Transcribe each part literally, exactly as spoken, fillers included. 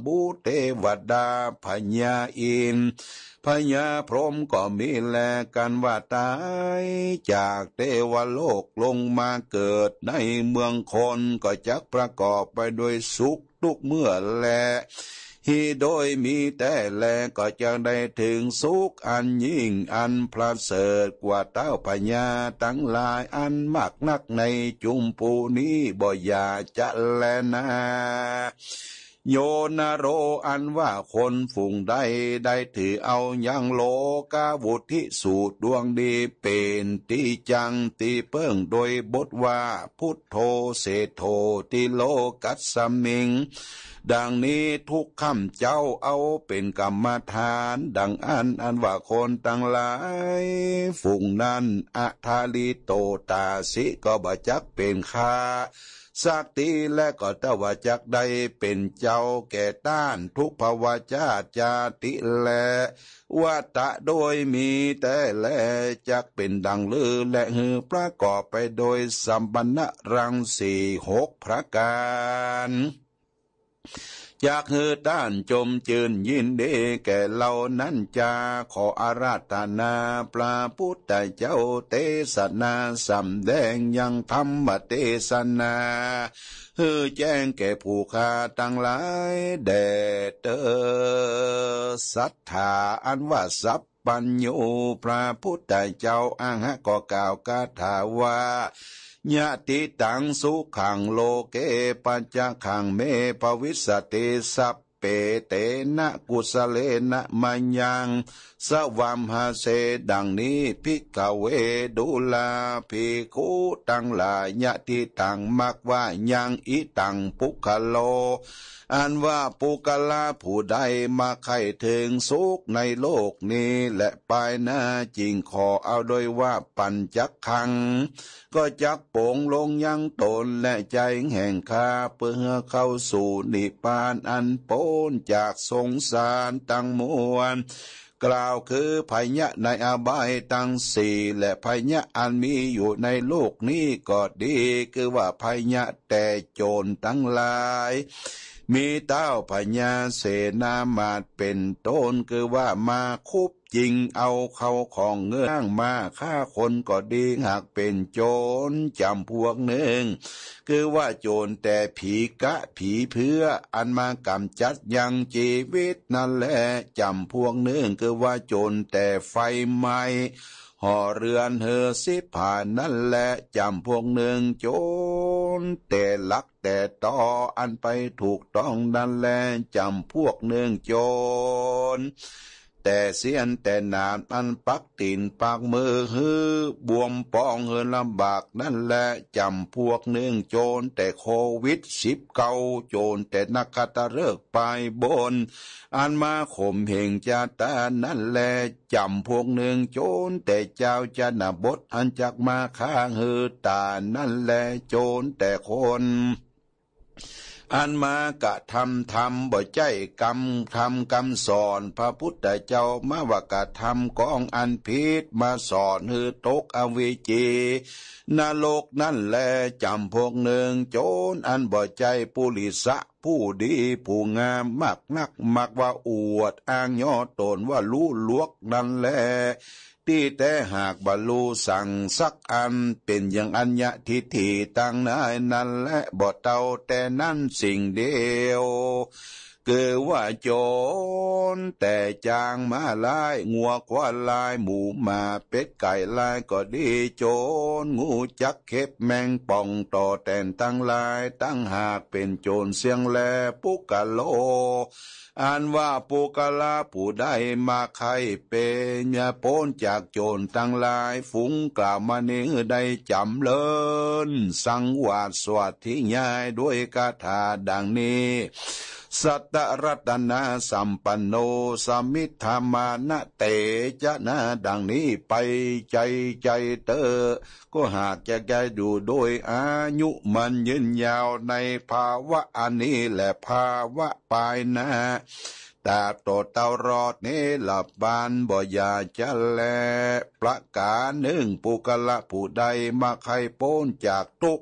บุเทวดาพญาอินพญาพรหมก็มีแลกันว่าตายจากเทวโลกลงมาเกิดในเมืองคนก็จักประกอบไปด้วยสุขทุกเมื่อแลฮีโดยมีแต่แลก็จะได้ถึงสุขอันยิ่งอันประเสริฐกว่าเต้าพญาทั้งหลายอันมากนักในจุมพูนี้บ่อยาจะแลนะโยนาโรอันว่าคนฝูงใดได้ถือเอายังโลกาวุธิสูตรดวงดีเป็นตีจังตีเปิ้งโดยบทว่าพุทโธเสโธติโลกัสสมิงดังนี้ทุกคำเจ้าเอาเป็นกรรมฐานดังอันอันว่าคนตั้งหลายฝูงนั้นอัทาลิโตตาสิก็บ่จักเป็นข้าสักทีและก็ตวาจักใดเป็นเจ้าแก่ต้านทุกภวาจาจาติแลวัตะโดยมีแต่แลจักเป็นดังลือและหือประกอบไปโดยสัมปันนรังสีหกประการจากหือด้านจมจืนยินดีแก่เรานั้นจาขออาราธนาพระพุทธเจ้าเทศนาสำแดงยังธรรมเทศนาฮือแจ้งแก่ผู้ข้าตั้งหลายแด่เตอศรัทธาอันว่าสัพปัญโยพระพุทธเจ้าอ้างก็กล่าวคาถาว่าญาติตังสุขังโลเกปัญจขังเมภวิสติสัพเปเตนะกุสเลนะมัญญังสวัมหาเสดังนี้ภิกขเวดุลาภิกขุตังหลายญาติตังมักว่ายังอิตังปุคโลอันว่าปุคลาผู้ใดมาใครถึงสุขในโลกนี้และไปหน้าจริงขอเอาโดยว่าปัญจขังก็จักโป่งลงยังตนและใจแห่งข้าเพื่อเข้าสู่นิพพานอันพ้นจากสงสารตั้งมวลกล่าวคือภัยะในอบายทั้งสี่และภัยะอันมีอยู่ในโลกนี้ก็ดีคือว่าภัยะแต่โจรทั้งหลายมีเต้าพญาเสนามาตเป็นต้นคือว่ามาคุบจริงเอาเข้าของเงื่อนมาฆ่าคนก็ดีหากเป็นโจรจำพวกหนึ่งคือว่าโจรแต่ผีกะผีเพื่ออันมากำจัดยังชีวิตนั่นแหละจำพวกหนึ่งคือว่าโจรแต่ไฟไหม้ห่อเรือนเฮอสิผ่านนั่นแหละจำพวกหนึ่งโจรแต่ลักแต่ต่ออันไปถูกต้องนั่นแหละจำพวกหนึ่งโจรแต่เสียนแต่นามอันปักตีนปากมือฮือบวมปองเฮือลำบากนั่นแหละจำพวกหนึ่งโจรแต่โควิดสิบเก้าโจรแต่นักขัตฤกษ์ไปบนอันมาข่มเหงจาตานั่นแหละจำพวกหนึ่งโจรแต่เจ้าจนบทอันจักมาข้างฮือตานั่นแหละโจรแต่คนอันมากะทำทำบ่ใจกรรมทำกรรมสอนพระพุทธเจ้ามาว่ากะทำกองอันพิษมาสอนฮือตกอเวจีนรกนั่นแลจำพวกหนึ่งโจรอันบ่ใจปุริสะผู้ดีผู้งามมากนักมักว่าอวดอ้างย่อตนว่ารู้ลวกนั่นแลที่แต่หากบรรลุสั่งสักอันเป็นอย่างอัญญทิฏฐิตั้งนายนั่นและบ่เท่าแต่นั่นสิ่งเดียวคือว่าโจรแต่จางมาลายงัวควายลายหมูหมาเป็ดไก่ลายก็ดีโจรงูจักเข็บแมงป่องต่อแต่นตั้งลายตั้งหากเป็นโจรเสียงแลปุกะโลอันว่าปุกะลาผู้ใดมาใครเป็นยาพ้นจากโจรตั้งหลายฝูงกล่าวมานี้ได้จำเลินสังวาสสวัสดิ์ยายด้วยคาถาดังนี้สัตตรัตนาสัมปันโนสมิทธามานะเตจะนะดังนี้ไปใจใจเตอก็หากจะแกดูโดยอายุมันยืนยาวในภาวะอันนี้และภาวะปลายนะตาโตเตารอดนี้หลับบานบ่อยาจะแลประการหนึ่งปุกละผู้ใดมาใครพ้นจากทุกข์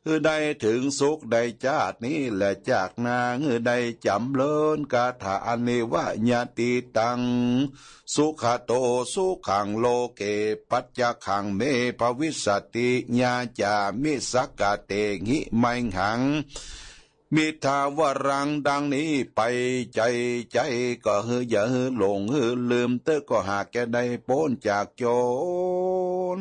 เออได้ถึงสุขได้ชาตินี้และจากนางเออได้จำเลินกาถาอเนวญาติตังสุขโตสุขังโลเกปัจจขังเมภวิสติญาจามิสักกะเตหิไมหังมิทาวรังดังนี้ไปใจใจก็เฮืออย่าเฮือหลงเฮือลืมเตอก็หากแกได้พ้นจากโจร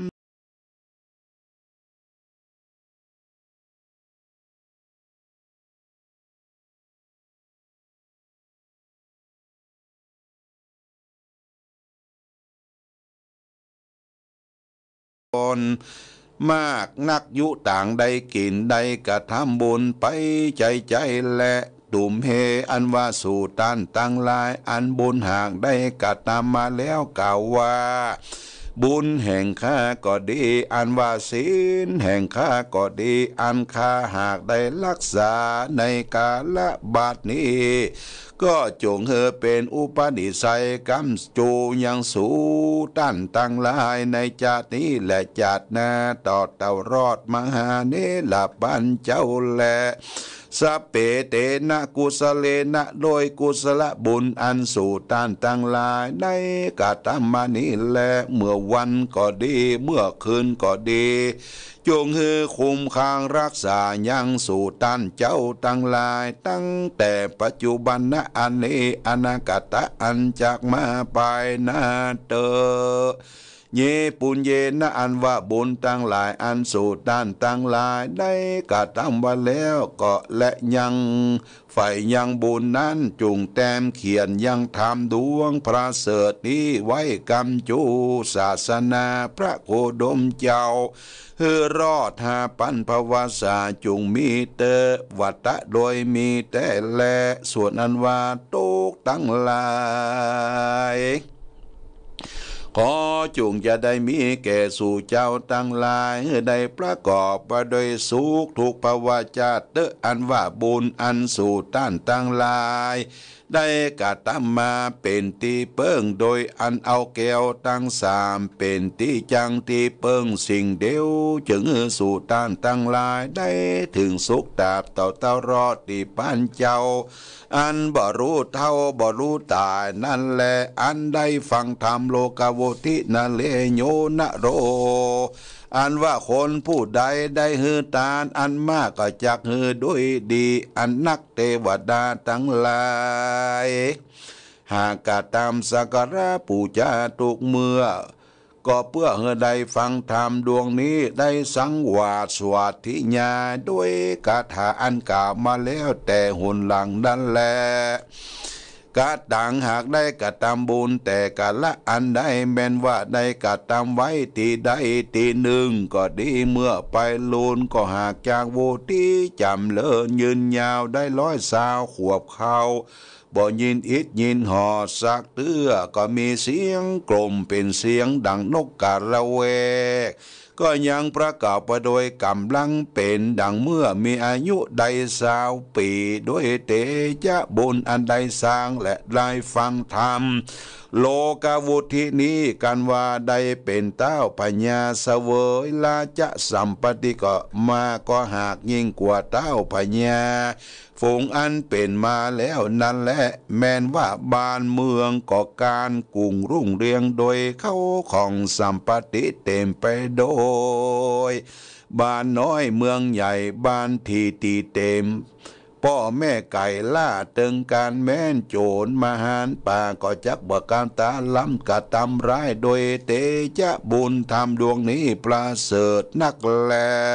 มากนักยุต่างได้กินได้กระทำบุญไปใจใจและตุ่มเฮอันว่าสู่ตันตั้งลายอันบุญหากได้กระทำมาแล้วกล่าวว่าบุญแห่งข้าก็ดีอันว่าศีลแห่งข้าก็ดีอันข้าหากได้รักษาในกาลบัดนี้ก็จงเฮอเป็นอุปนิสัยกำจูยังสู่ตั้นตั้งลายในจาตินี้และจาติหน้าต่อเต่ารอดมหาเนลปัญเจ้าแลสัพเปเตนะกุสเลนะโดยกุศลบุญอันสู่ต้านตั้งลายในกาตมานี้แลเมื่อวันก็ดีเมื่อคืนก็ดีจงฮือคุมคางรักษายังสู่ต้านเจ้าตั้งลายตั้งแต่ปัจจุบันนะอันนี้อนาคตอันจากมาไปนาเตอเยปุญเยนะอันว่าบุญตั้งหลายอันสู่ด้านตั้งหลายได้กระทำไว้แล้วก็และยังฝ่ายยังบุญนั้นจุงแต้มเขียนยังทำดวงพระเสริฐนี้ไว้กำจูศาสนาพระโคดมเจ้าเฮือรอดหาปันภวาสาจุงมีเตวัตะโดยมีแต่แลส่วนอันว่าตุกตั้งหลายขอจุงจะได้มีแก่สู่เจ้าตั้งหลายได้ประกอบไปโดยสุขทุกภาวะจาเตออันว่าบุญอันสู่ต้านตั้งหลายได้กระทำมาเป็นที่เปิ้งโดยอันเอาแก้วตั้งสามเป็นที่จังที่เปิ้งสิ่งเดียวจึงสู่ต้านตั้งหลายได้ถึงสุขตาบเต่าเต่ารอดที่ป้านเจ้าอันบ่รู้เท่าบ่รู้ตายนั่นแหละอันได้ฟังธรรมโลกาโวทินาเลโยนะโรอันว่าคนผู้ใดได้ฮือตานอันมากก็จักฮือด้วยดีอันนักเทวดาทั้งหลายหากกะตามสักการะปูชาทุกเมื่อก็เพื่อเฮือได้ฟังธรรมดวงนี้ได้สังวาสสวัสดิญาด้วยคาถาอันกล่าวมาแล้วแต่หุนหลังนั่นแหละกะต่างหากได้กะทำบุญแต่กะละอันได้แม้นว่าได้กะทำไว้ที่ใดที่หนึ่งก็ดีเมื่อไปลูนก็หากจากโวที่จำเลินยืนยาวได้ร้อยสาวขวบเขาบ่ยินอิดยินหอสักเตื้อก็มีเสียงกลมเป็นเสียงดังนกกาละเวกก็ยังประกอบไปโดยกำลังเป็นดังเมื่อมีอายุได้สาวปีด้วยเตจะบุญอันใดสร้างและได้ฟังธรรมโลกาวุธินี้กันว่าได้เป็นเต้าพญาเสวยลาจะสัมปติก็มาก็หากยิ่งกว่าเต้าพญาฝูงอันเป็นมาแล้วนั่นแหละแม้นว่าบ้านเมืองก็การกุ่งรุ่งเรืองโดยเข้าของสัมปติเต็มไปโดยบ้านน้อยเมืองใหญ่บ้านที่ตีเต็มพ่อแม่ไก่ล่าตึงการแม่นโจรมหารป่าก็จักบการตาล้ำกะตำร้ายโดยเตจะบุญธรรมดวงนี้ประเสริฐนักแล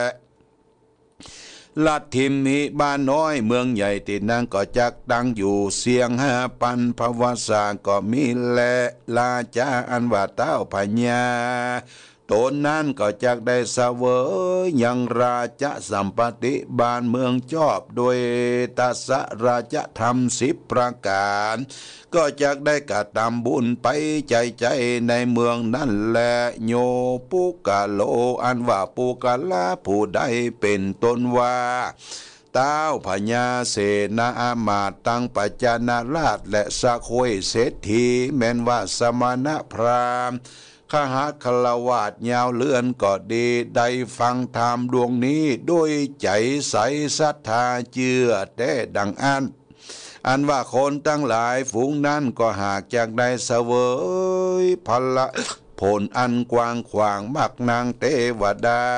ลัดทิมมีบ้านน้อยเมืองใหญ่ติดนั่งก็จักดังอยู่เสียงห้าปันภวสาก็มีแลลาจาอันว่าเต้าพญาตนนั้นก็จักได้เสวยยังราชสัมปติบ้านเมืองชอบโดยตัสราชธรรมสิบประการก็จักได้กระทำบุญไปใจใจในเมืองนั่นแหละโยปุกะโลอันว่าปุกะลาผู้ใดเป็นต้นว่าเต้าพญาเสนาอามาตตั้งปัจจานาราชและสะโคยเศรษฐีแม้นว่าสมณพราหมณ์ขหาคลาวาดยาวเลื่อนก็ดีได้ฟังธรรมดวงนี้ด้วยใจใสศรัทธาเชื่อแต่ดังอันอันว่าคนตั้งหลายฝูงนั้นก็หากจากได้เสวยพละผลอันกว้างขวางมักนางเทวดา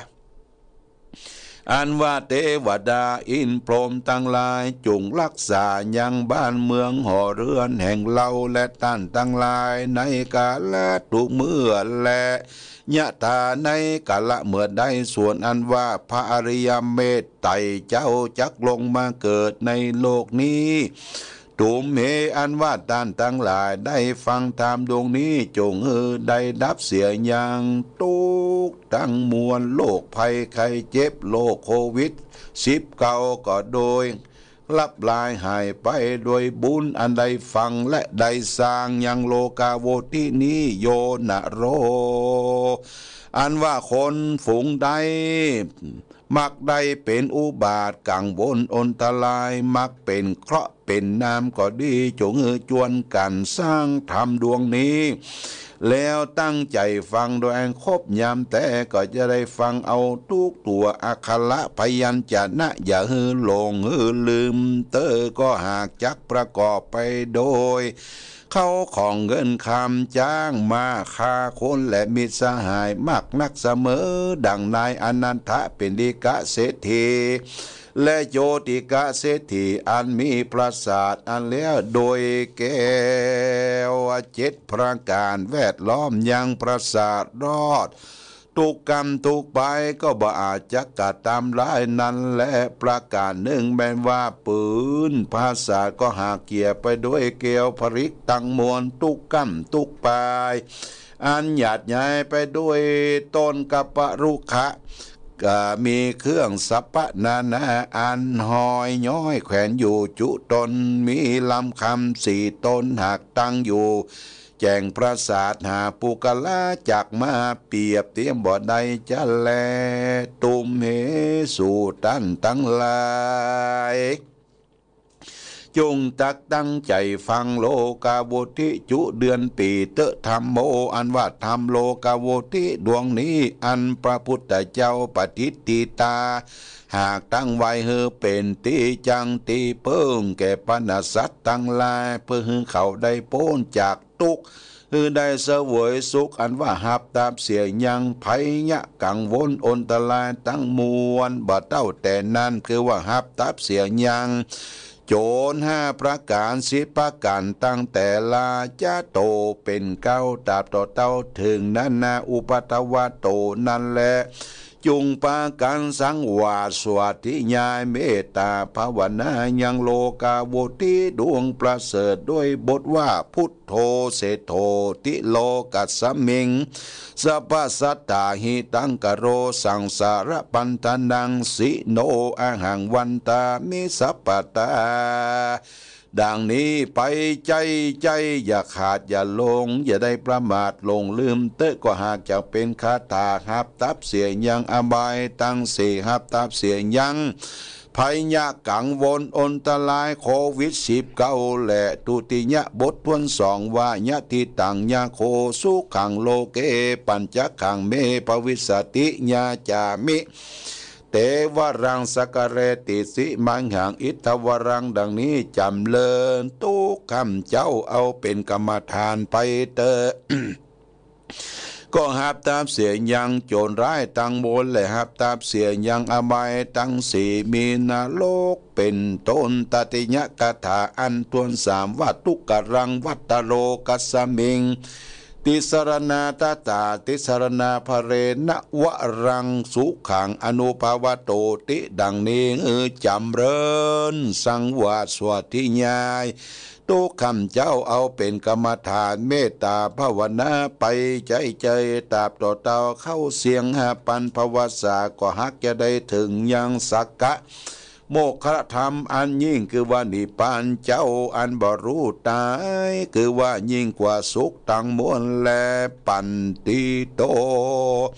อันว่าเทวดาอินพรหมตั้งหลายจงรักษายังบ้านเมืองหอเรือนแห่งเราและท่านตั้งหลายในกาลทุกเมื่อและยะตาในกาละเมื่อใดส่วนอันว่าพระอริยเมตไตรเจ้าจักลงมาเกิดในโลกนี้ตุมเหอันว่าท่านทั้งหลายได้ฟังธรรมดวงนี้จงเออได้ดับเสียอย่างทุกทั้งมวลโรคภัยไข้เจ็บโรคโควิดสิบเก้าก็โดยลับลายหายไปโดยบุญอันใดฟังและได้สร้างยังโลกาโวทินี้โยนะโรอันว่าคนฝูงใดมักได้เป็นอุบาทกังวลอนตรายมักเป็นเคราะห์เป็นน้ำก็ดีจงเออจวนกันสร้างธรรมดวงนี้แล้วตั้งใจฟังโดยครบยามแต่ก็จะได้ฟังเอาทุกตัวอักขระพยัญชนะอย่าฮือหลงฮือลืมเตอก็หากจักประกอบไปโดยเข้าของเงินคำจ้างมาค่าคนและมิตรสหายมากนักเสมอดังนายอนันทะเป็นดิกะเศรษฐีและโยติกะเศรษฐีอันมีปราสาทอันแล้วโดยแก้วเจ็ดประการแวดล้อมยังปราสาทรอดทุกกรรมทุกไปก็บ่อาจจะกะตามร้ายนั้นและประการหนึ่งแม้ว่าปืนภาษาก็หากเกี่ยไปด้วยเกลียวผริกตังมวลทุกกรรมทุกปายอันหยาดใหญ่ไปด้วยต้นกัปปะรุขะก็มีเครื่องสัพพนานาอันหอยย้อยแขวนอยู่จุตนมีลำคำสี่ต้นหักตั้งอยู่แจงปราสาทหาปุกลาจักมาเปรียบเทียมบ่ใดจะแลตุมเหสู่ตันตั้งหลายจงตักตั้งใจฟังโลกาโวทิจุเดือนปีเตธรรมโมอันว่าธรรมโลกาโวทิดวงนี้อันพระพุทธเจ้าปฏิติตาหากตั้งไว้เฮอเป็นตีจังตีเพิ่งแก่ปนสัตตั้งลายเพื่อให้เขาได้พ้นจากทุกข์คือได้เสวยสุขอันว่าหับตามเสียยังไผยะกังวลอนตรายตั้งมวลบ่เต้าแต่นั้นคือว่าหับตามเสียยังโจรห้าประการสิบประการตั้งแต่ลาจะโตเป็นเก้าตาบต่อเต้าถึงนั้นนาอุปตวะโตนั่นแหละจุงปากันสังวาสวาธิญาเมตตาภาวนายังโลกาโวทิดวงประเสริฐด้วยบทว่าพุทโธเสโธติโลกัสสมิงสัพพสัตตาหิตังกโรสังสารปันตานังสิโนอาหังวันตามิสัพปตาดังนี้ไปใจใจอย่าขาดอย่าลงอย่าได้ประมาทลงลืมเตะก็หากจะเป็นคาถาหับตับเสียยังอบายตั้งสี่หับตับเสียยังภัยยะกังวลอนตรายโควิดสิบเก้าและตุติยะบททวนสองว่ายะทิตังยาโคสุขังโลเกปัญจขังเมปวิสติญาจามิเตวรังสกเรติสิมังหังอิทวรังดังนี้จำเลินทุกคำเจ้าเอาเป็นกรรมฐานไปเตอ ก็หับตามเสียยังโจรร้ายตั้งบนและหับตามเสียยังอบายตั้งสี่มีนาโลกเป็นต้นตติยะกถาอันทวนสามวัตตุกรังวัตตโลกัสสมิงติสรณาตาตาติสรณาภเรณวรังสุขังอนุภาวโตติดังนี้เออจำเริญสังวาสวดทิญายทุกคำเจ้าเอาเป็นกรรมฐานเมตตาภาวนาไปใจใจตาบต่อเตาเข้าเสียงหาปันภวสาก็ฮักจะได้ถึงยังสักกะโมกขธรรมอันยิ่งคือว่านิพพานเจ้าอันบรู้ตายคือว่ายิ่งกว่าสุขตั้งมวลและปันติโต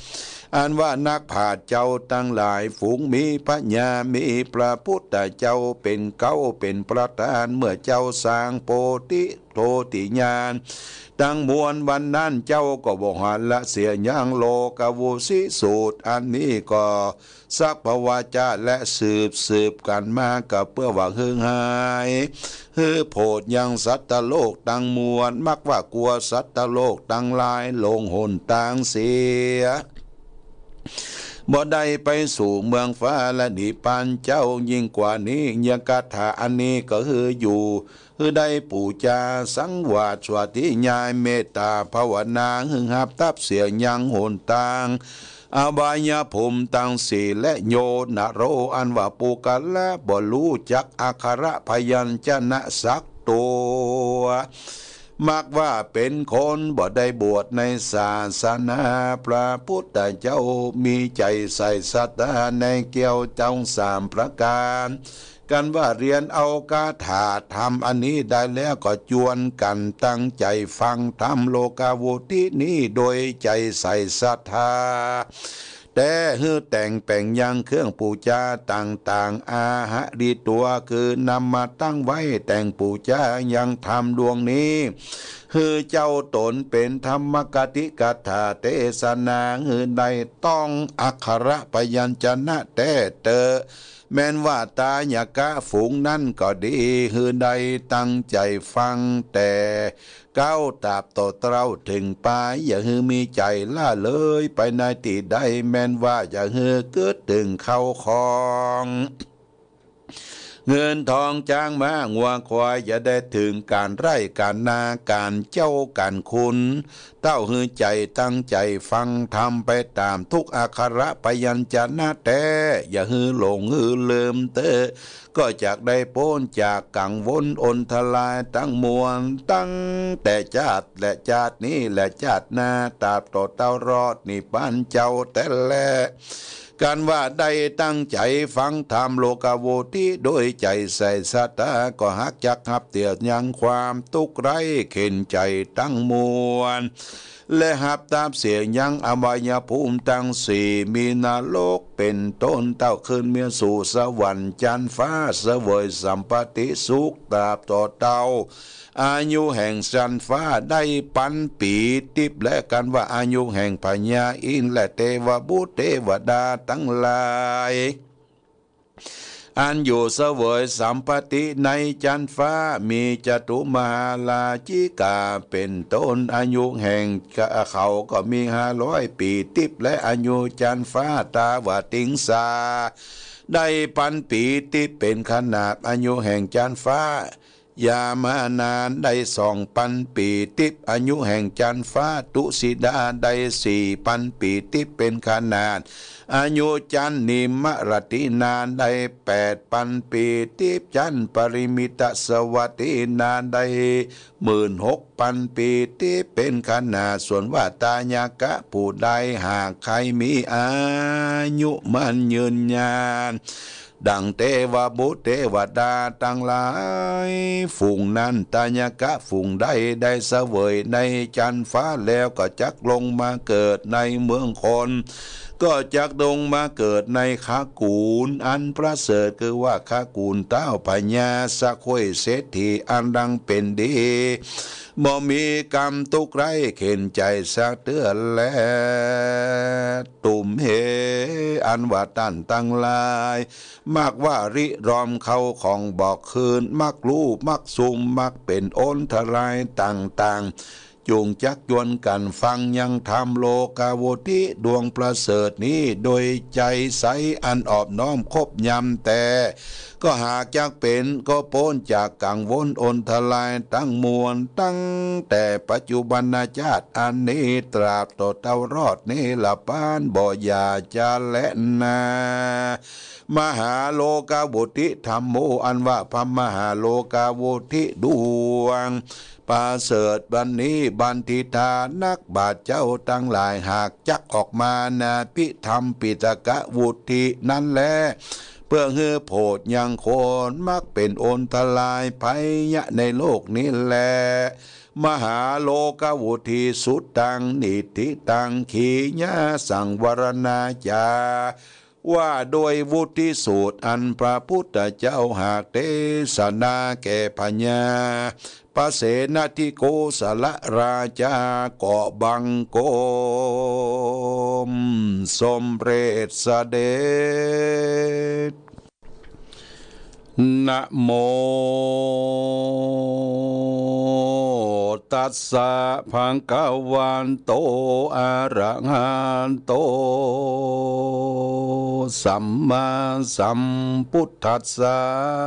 อันว่านักผาชญ์เจ้าตั้งหลายฝูงมีพระญามีพระพุทธเจ้าเป็นเก้าเป็นประธานเมื่อเจ้าสร้างโพธิโทติญาณตั้งมวลวันนั้นเจ้าก็บ่หันละเสียยังโลกวุสิสูตรอันนี้ก็สักภวาจาและสืบสืบกันมากับเพื่อว่าฮือหายฮือโพดยังสัตว์โลกตั้งมวลมักว่ากลัวสัตว์โลกตั้งหลายลงหนต่างเสียบ่ได้ไปสู่เมืองฟ้าและนิพพานเจ้ายิ่งกว่านี้ยังคาถาอันนี้ก็คืออยู่คือได้ปูจาสังวาสสวติญาณเมตตาภาวนาหึงหับทับเสียยังโหนต่างอบายภูมิตังสีและโยนโรอันว่าปูกันและบ่รู้จักอักขระพยัญชนะสักตัวมักว่าเป็นคนบ่ได้บวชในศาสนาพระพุทธเจ้ามีใจใส่ศรัทธาในเกี่ยวเจ้าสามประการกันว่าเรียนเอาคาถาธรรมอันนี้ได้แล้วก็จวนกันตั้งใจฟังธรรมโลกาวุตินี้โดยใจใส่ศรัทธาแต่ฮือแต่งแป่งยังเครื่องปูจาต่างๆอาหะดีตัวคือนำมาตั้งไว้แต่งปูจายังธรรมดวงนี้ฮือเจ้าตนเป็นธรรมกติกถาเทศนาฮือใดต้องอักขระพยัญชนะแต่เตอแม้นว่าตาญากะฝูงนั่นก็ดีฮือใดตั้งใจฟังแต่ก้าวตาบต่อเต้าถึงปลายอย่าฮือมีใจล่าเลยไปในที่ใดแม้นว่าอย่าฮือเกิดถึงเข้าคลองเงินทองจ้างมางัวควายอย่าได้ถึงการไร่การนาการเจ้าการคุณเต้าฮือใจตั้งใจฟังทำไปตามทุกอักขระพยัญชนะแต่อย่าฮือหลงฮือลืมเตอก็จากได้พ้นจากกังวลอนทลายตั้งมวลตั้งแต่ชาติและชาตินี้และชาติหน้าตราบต่อเต้ารอดนิพพานเจ้าแต่แลการว่าได้ตั้งใจฟังธรรมโลกาวุติโดยใจใส่ศรัทธาก็หักจักหับเตียยังความทุกข์ไร้เข็นใจตั้งมวลและหับตามเสียงยังอบายภูมิตั้งสี่มีนรกเป็นต้นเต้าขึ้นเมียสู่สวรรค์จันทร์ฟ้าเสวยสัมปติสุขตราบต่อเต้าอายุแห่งจันทร์ฟ้าได้ปันปีติบและกันว่าอายุแห่งพญาอินทร์และเทวบุตรเทวดาทั้งหลายอันอยู่เสวยสัมปติในจันทร์ฟ้ามีจตุมาลาจิกาเป็นต้นอายุแห่งเขาก็มีห้าร้อยปีติบและอายุจันทร์ฟ้าตาวติงสาได้ปันปีติบเป็นขนาดอายุแห่งจันทร์ฟ้ายามานานได้สองพันปีติบอายุแห่งจันทร์ฟ้าตุสิดาได้สี่พันปีติบเป็นขนาดอายุจันทร์นิมรตินานได้แปดพันปีติบจันทร์ปริมิตสวัสดินานได้หมื่นหกพันปีติบเป็นขนาดส่วนว่าตาญากะผู้ใดหากใครมีอายุมันยืนยานดังเทวบุตรเทวดาตั้งหลายฝูงนั้นตาญากะฝูงใดได้เสวยในจันทร์ฟ้าแล้วก็จักลงมาเกิดในเมืองคนก็จักลงมาเกิดในขากูลอันประเสริฐคือว่าขากูลเต้าพญาสะคุยเศรษฐีอันดังเป็นดีบ่มีกรรมทุกข์ไรเข็นใจสักเตือนแลตุ่มเหอันว่าตันตั้งลายมักว่าริรอมเข้าของบอกคืนมักลูบมักซุมมักเป็นโอนทลายต่างๆจูงจักยวนกันฟังยังทำโลกาวุติดวงประเสริฐนี้โดยใจใสอันออบน้อมคบยำแต่ก็หากจักเป็นก็พ้นจากกังวลอนทลายตั้งมวลตั้งแต่ปัจจุบันชาติอันนี้ตราบต่อเต้ารอดนี้ละปานบ่อยาจะและนามหาโลกาวุติธรรมโมอันว่าพระมหาโลกาวุติดวงประเสริฐบันนี้บันทิทานักบาทเจ้าตั้งหลายหากจักออกมานาพิธรรมปิตกะวุตินั้นแลพื่อเฮือโพดยังโคนมักเป็นโอนตลายภัยยะในโลกนี้แลมหาโลกวุธีสุดตังนิธิตังขีญาสังวรณาจาว่าโดยวุฒิสูตรอันพระพุทธเจ้าหากเทศนาแก่พญาปเสนทิโกสละราชาเกาะบังโกมสมเร็จเสด็จนะโมตัสสะภะคะวันโตอะระหะโตสัมมาสัมพุทธัสสะ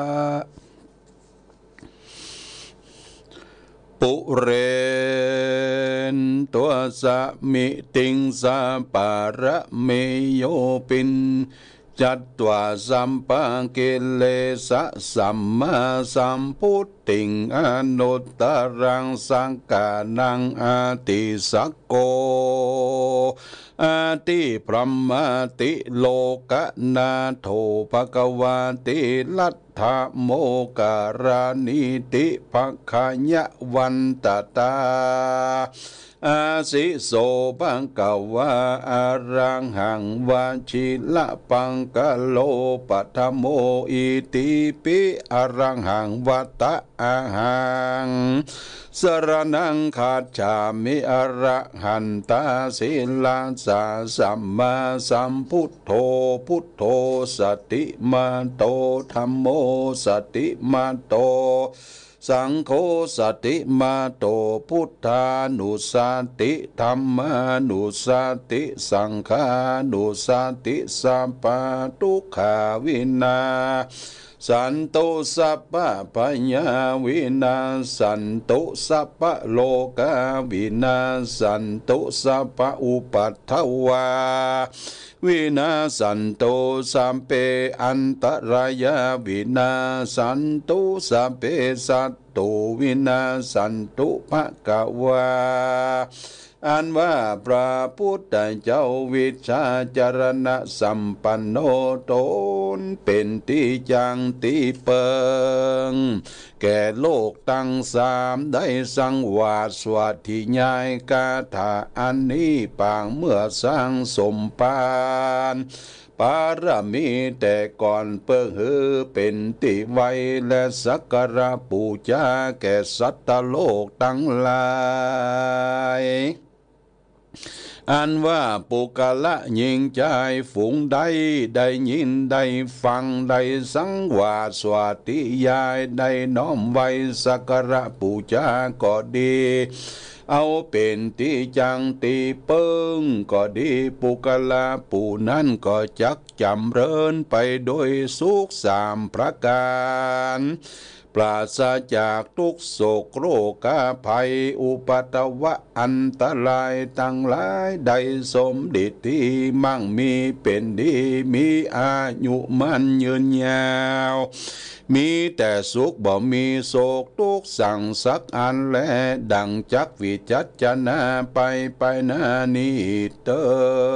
ปุเรนตัวสะมิติงสะปาระเมโยปินจัตตวาสัมปังกิเลสะสัมมาสัมพุทติงอนุตตรังสังกานังอาติสักโกอาติพรหมติโลกนาโถภควาติลัทธโมการานิติภคัญญวันตตาอาสิโสปังกวาอารังหังวาชิละปังกะโลปัทโมอิติปิอารังหังวัตะอาหังสรนังคาจามิอระหันตาสิลาสาสัมมาสัมพุทโธพุทโธสติมาโตธัมโมสติมาโตสังโฆสติมาโตพุทธานุสติธัมมานุสติสังฆานุสติสัพพทุกขาวินาสันตุสัพพะปัญญาวินาสันตุสัพพะโลกาวินาสันตุสัพพะอุปัฏฐวาวินาสันตุสัมเปอันตรายาวินาสันตุสัพเพสัตตุวินาสันตุภกวาอันว่าพระพุทธเจ้าวิชาจารณะสัมปันโนตนเป็นที่จังที่เปิงแก่โลกตั้งสามได้สังวาสสวัสดิญายกาถาอันนี้ปางเมื่อสร้างสมปานปารมีแต่ก่อนเปิงฮือเป็นติไวและสักการะปูชาแก่สัตว์โลกทั้งหลายอันว่าปุกละยิงใจฝูงใดได้ยินได้ฟังได้สังวาสสวัสดิญาณได้น้อมไว้สักการะปูชาก็ดีเอาเป็นที่จังตีเปิงก็ดีปุกละปูนั้นก็จักจำเริญไปโดยสุขสามประการปราศจากทุกโศกโรคภัยอุปัตวะอันตรายทั้งหลายได้สมดิที่มั่งมีเป็นดีมีอายุมั่นยืนยาวมีแต่สุขบ่มีโศกทุกสั่งสักอันและดังจักวิจัจจนาไปไปนานิเตอ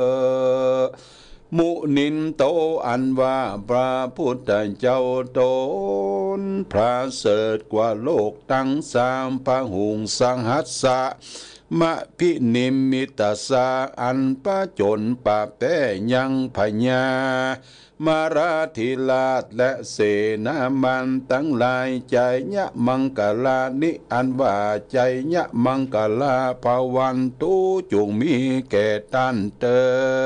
มุนินโตอันว่าพระพุทธเจ้าตนพระเสริฐกว่าโลกทั้งสามพหุงสังหัสสะมะพินิมิตาสาอันปะจนปะแป้ยังพญามาราธิราชและเสนามันทั้งหลายใจยะมังกลานิอันว่าใจยะมังกลาภวันตุจุงมีแก่ท่านเตอ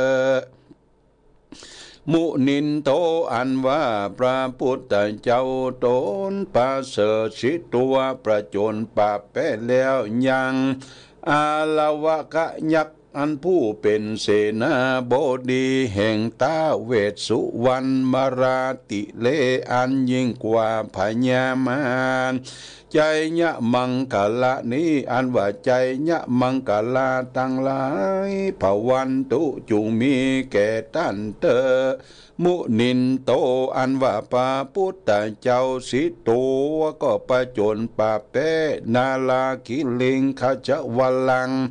มุนินโตอันว่าพระพุทธเจ้าตนประเสริฐสิตัวประจนปะแป้แล้วยังอาลวะกะยักษ์อันผู้เป็นเสนาบดีแห่งท้าวเวสสุวรรณมราติเลอันยิ่งกว่าพญามารใจยะมังกละนี้อันว่าใจยะมังกลาตั้งหลายภวันตุจุงมีแก่ท่านเตอมุนินโตอันว่าพระพุทธเจ้าสิตัวก็ประจนปะเปนาลาคิลิงขจวัลลัง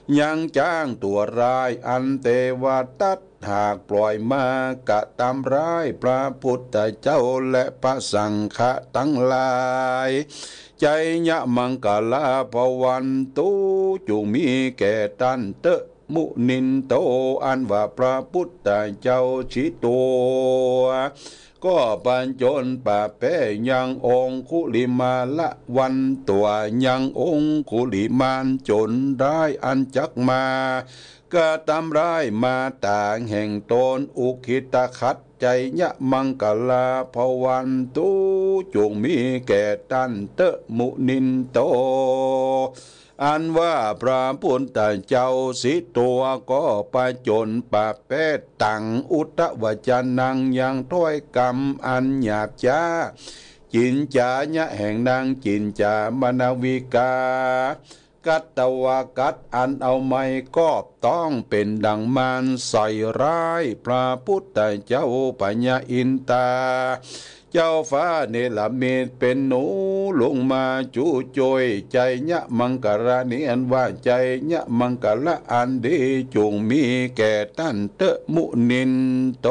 ยังจ้างตัวร้ายอันเทวทัตหากปล่อยมากะตามร้ายพระพุทธเจ้าและพระสังฆะทั้งหลายใจยะมังกลาภวันตุจุมีแก่ท่านเตะมุนินโตอันว่าพระพุทธเจ้าชิตัวก็ปัญจนป่าแป้ยังองคุลิมาละวันตัวยังองคุลิมานจนได้อันจักมาก็ตามร้ายมาต่างแห่งตนอุคิตคัดใจยะมังกลาภวันตุจงมีแก่ท่านเตะมุนินโตอันว่าพระพุทธเจ้าสิตัวก็ประจนปะแปดตังอุตวจนังยังถ้อยกรรมอันหยาบจ้าจินจายะแห่งนางจินจามนาวิกากัตตวากัตอันเอาไม่ก็ต้องเป็นดังมารใส่ร้ายพระพุทธเจ้าปัญญาอินตาเจ้าฟ้าเนลเมตเป็นหนูลงมาจูโจยใจยะมังกรานิอันว่าใจยะมังกละอันดีจงมีแก่ท่านเตมุนินโต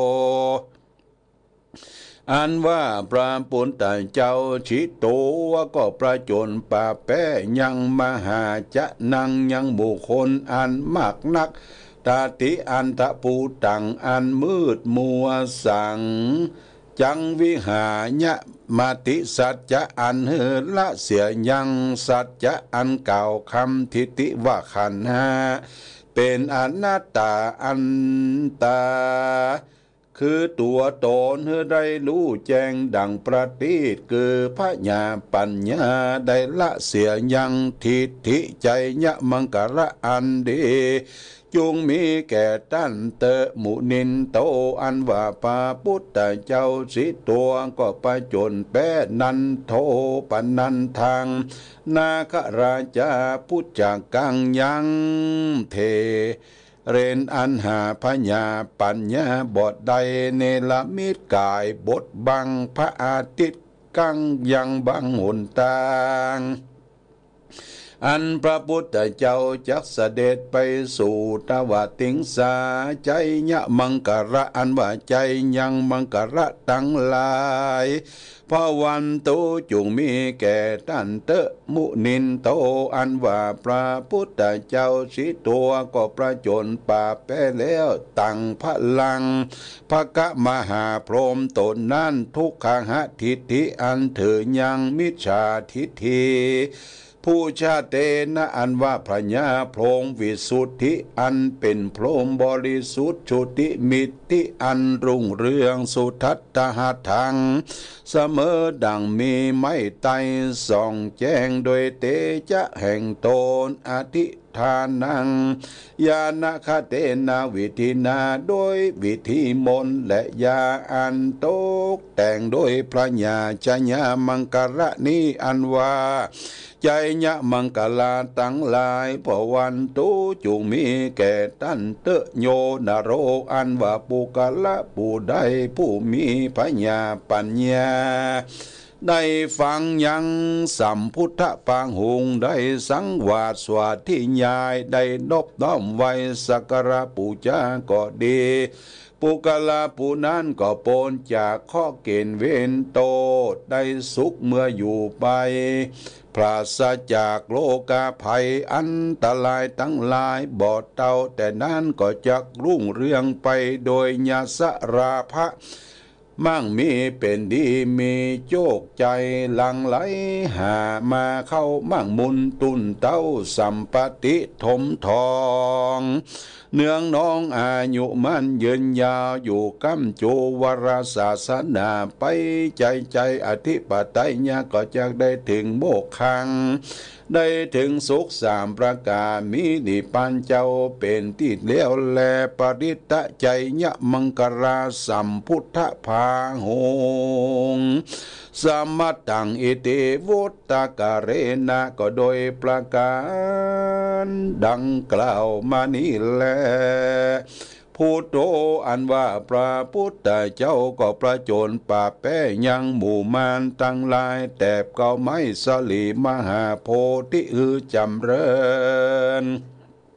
อันว่าพระพุทธเจ้าชิโตวก็ประจนป่าแป้ยังมหาจะนังยังบุคคลอันมากนักตาติอันตะปูตังอันมืดมัวสังจังวิหายะมาติสัจจะอันเฮละเสียยังสัจจะอันเก่าคำทิติว่าขันธ์ห้าเป็นอนัตตาอันตาคือตัวตนเฮได้รู้แจ้งดังประทีปคือพระญาปัญญาได้ละเสียยังทิฏฐิใจยะมังกระอันดีจงมีแก่ท่านเตมุนินโตอันว่าพระพุทธเจ้าสิตัวก็ประจนแป้นันโทปนันทางนาคราชาพุทธกังยังเทเรนอันหาพญาปัญญาบทใดเนลมิตกายบทบังพระอาทิตย์กังยังบังหนตางอันพระพุทธเจ้าจักเสด็จไปสู่ตวติงสาใจยะมังกระอันว่าใจยังมังกระตั้งหลายพระวันตุจงมีแก่ท่านเตมุนินโตอันว่าพระพุทธเจ้าสิตัวก็ประจนป่าแป้แล้วตั้งพลังภกะมหาพรหมตนนั้นทุกขหทิฏฐิอันถือยังมิจฉาทิฏฐิผู้ชาเตนะอันว่าพระญาพรหมวิสุทธิอันเป็นพรหมบริสุทธิ์ชุติมิตติอันรุ่งเรืองสุทัตตหทังเสมอดังมีไม้ไตส่องแจ้งโดยเตจะแห่งตนอธิทานังยานะคเตนาวิธีนาโดยวิธีมนต์และยาอันตกแต่งโดยพระญาชญามังกระนี้อันว่าใจยะมังกลาตั้งหลายพวันตุจุงมีแก่ท่านเตโยนโรอันว่าปุกละผู้ใดผู้มีพญาปัญญาได้ฟังยังสัมพุทธปางหุงได้สังวาสสวัสดิญาณได้นบน้อมไว้สักการะปูชาก็ดีปุกลาผู้นั้นก็ปนจากข้อเกณฑ์เว้นโตได้สุขเมื่ออยู่ไปปราศจากโลกาภัยอันตรายทั้งหลายบอดเตาแต่นั้นก็จะรุ่งเรืองไปโดยญาสราภะมั่งมีเป็นดีมีโจกใจหลังไหลหามาเข้ามั่งมุนตุนเต้าสัมปติถมทองเนืองน้องอายุมันยืนยาวอยู่กัมโจวรศาสนาไปใจใจอธิปไตยเนี่ยก็จะได้ถึงโมกขังได้ถึงสุขสามประการมีนิพพานเจ้าเป็นที่เลี้ยวแลปริตะใจยะมังกราสัมพุทธภาหงสมัตตังอิติวุตตะกะเรนะก็โดยประการดังกล่าวมานี้แลพุทโธอันว่าพระพุทธเจ้าก็ประโจนป่าแป้ยังหมู่มารตั้งหลายแต่ก็ไม่สลีมหาโพธิอือจำเริญ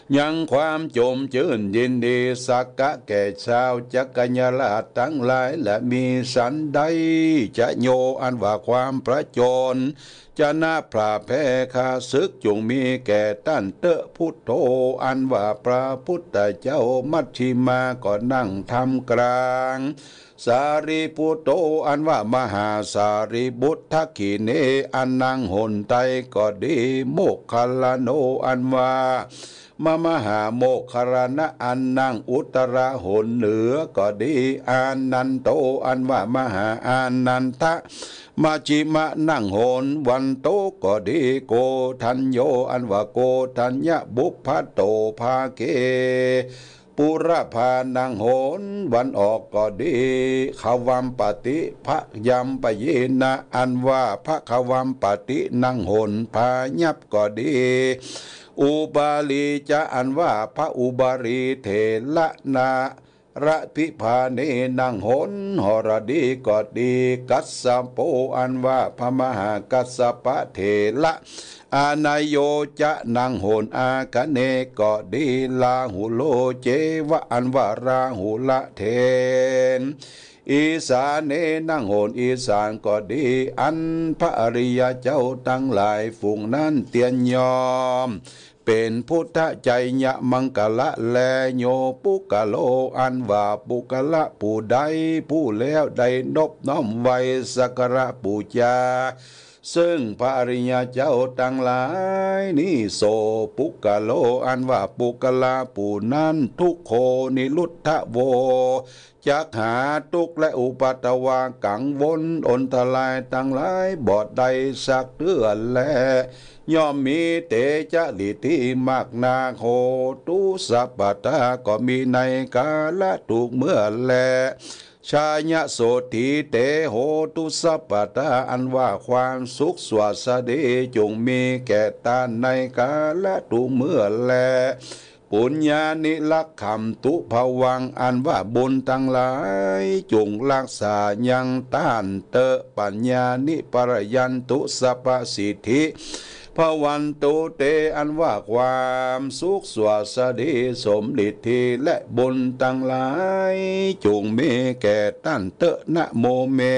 ยังความจมจื่นยินดีสักกะแก่ชาวจักกัญญาลาทั้งหลายและมีสันใดจะโยอันว่าความประจรจะนาพระแพ้คาศึกจงมีแก่ท่านเตอะพุทโธอันว่าพระพุทธเจ้ามัชชิมาก็นั่งทำกลางสารีปุตโตอันว่ามหาสารีบุตรทักขิเนอันนั่งหนไตก็ดีโมกขลาโนอันว่ามมหาโมกขรณะอันนั่งอุตระหนเหนือก็ดีอานันโตอันว่ามหาอานันทะมาจิมะนั่งโหนวันโตก็ดีโกทัญโยอันว่าโกทัญญบุพพโตภาเกปุระพานังโหนวันออกก็ดีขวัมปติพระยัมปเยนะอันว่าพระขวัมปตินังโหนพายับก็ดีอุบาลีจะอันว่าพระอุบาลีเถระนาระพิพาเนนังโหนหรดีก็ดีกัสสะโปอันว่าพระมหากัสสปะเถระอานายโยจะนังโหนอากะเนก็ดีลาหุโลเจวะอันว่าราหุละเทนอีสานเนนั่งโหนอีสานก็ดีอันพระอริยเจ้าทั้งหลายฝูงนั้นเตียนยอมเป็นพุทธใจยะมังกละแลโยปุกะโลอันว่าปุกะละผู้ใดผู้แล้วได้นบน้อมไว้สักการะบูชาซึ่งพระอริยเจ้าทั้งหลายนี่โสปุกะโลอันว่าปุกะละผู้นั้นทุกโคนิรุทธโวจักหาทุกและอุปัตวากังวนอนทลายทั้งหลายบอดใดสักเตือนแลย่อมมีเตจะลิทิมากนาโหตุสัพพตาก็มีในกาละถูกเมื่อแลชายะโสติเตโหตุสัพพตาอันว่าความสุขสวัสดีจงมีแก่ตาในกาละถูกเมื่อแลปุญญานิลักขำตุภวังอันว่าบุญทั้งหลายจงรักษายังต้านเตอปัญญานิปรยันตุสัพพสิทธิภวันตุเตอันว่าความสุขสวัสดีสมฤทธิและบุญทั้งหลายจงมีแก่ท่านเตอะนะโมเม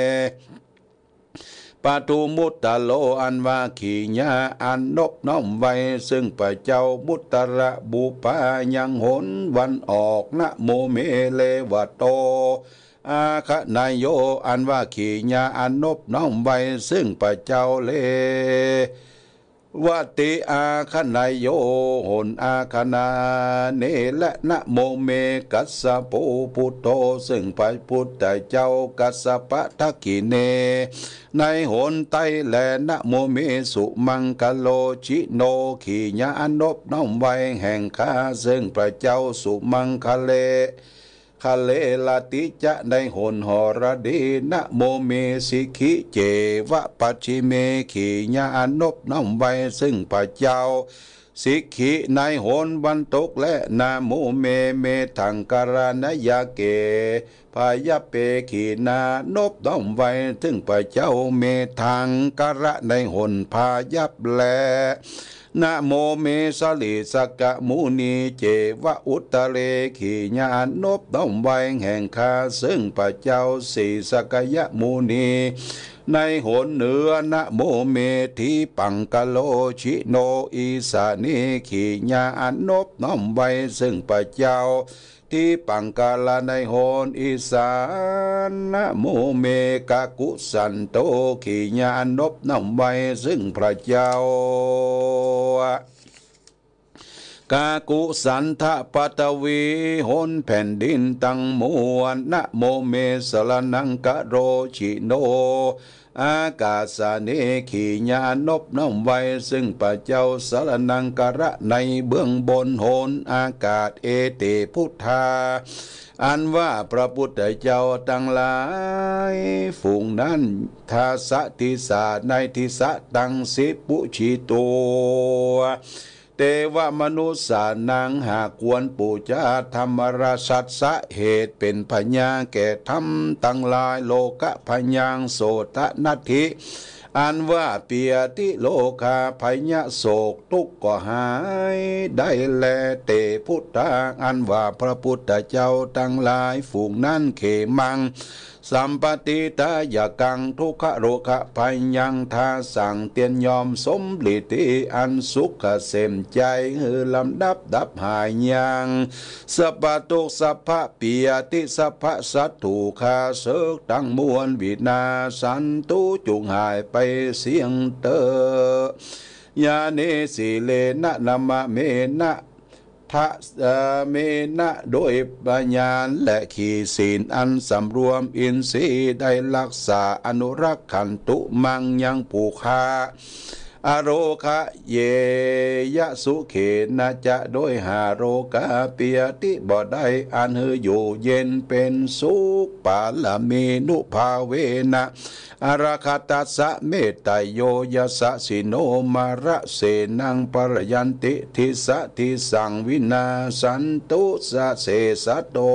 ปาตุมุตตะโลอันว่าขีญาอันนบน้อมไว้ซึ่งพระเจ้ามุตตระบุปายังหนวันออกนะโมเมเลวะโตอาคะนายโยอันว่าขีญาอันนบน้อมไว้ซึ่งพระเจ้าเลวัติอาคณายโยหนอาคนาเนและนะโมเมกัสสะปูพุทโธซึ่งพระพุทธเจ้ากัสสปะทักขิเนในหนไตและนะโมเมสุมังคโลชิโนขีญาอนบน้อมไว้แห่งข้าซึ่งพระเจ้าสุมังคเลคาเลลาติจะในหนหรดีนะโมเมสิกิเจวะปัจฉิเมขีญาอนบน้อมไว้ซึ่งพระเจ้าสิกขิในหนบรรทุกและนาโมเมเมทังการณยาเกพายะเปขีนานบน้อมไว้ถึงพระเจ้าเมทังการะในหนพายับแลนะโมเมสลิสกะมุนีเจวะอุตเลขีญานบน้อมไว้แห่งข้าซึ่งพระเจ้าสีสกยะมุนีในหนเหนือนะโมเมทิปังกะโลชิโนอีสานิขีญานบน้อมไว้ซึ่งพระเจ้าที่ปังกาลาในโหนอีสานนะโมเมกะกุสันโตขีญานบน้อมไว้ซึ่งพระเจ้ากากุสันทะปัตวีหนแผ่นดินตั้งมวลนะโมเมสลนังกะโรชิโนอากาสเนขีญานบน้อมไว้ซึ่งพระเจ้าสรนังกะระในเบื้องบนโหนอากาศเอเตพุทธาอันว่าพระพุทธเจ้าทั้งหลายฝูงนั้นทาสะทิสาในทิสะตังสิปุชิโตเทวมนุษย์สานังหากควรปูชาธรรมราชัสสะเหตุเป็นพญาแก่ธรรมตั้งหลายโลกะพยังโสตนัตถิอันว่าเปียติโลกาภัยยะโศกทุกข์ก็หายได้แลเตพุทธาอันว่าพระพุทธเจ้าทั้งหลายฝูงนั้นเขมังสัมปติตายกังทุกขโรคะภัยยังทาสั่งเตียนยอมสมฤทธิอันสุขเสมใจฮือลำดับดับหายยังสัพพทุกสัพพะปิยติสัพพะสัตถุคาเสกตั้งมวลวินาสันตุจุงหายไปเสียงเตอยาเนสิเลนะนามาเมนะทะเมนะโดยปัญญาและขีศีลอันสำรวมอินทรีย์ได้รักษาอนุรักษ์ขันตุมังยังปูคาอโรคะเยยะสุเขนะจะโดยหาโรกาเปียติบ่ได้อันเฮอยู่เย็นเป็นสุขปาลเมนุภาเวนะอราคตัสสะเมตตโยยัสสะสิโนมาระเสนังปรยันติทิสะทิสังวินาสันตุสะเสสะโต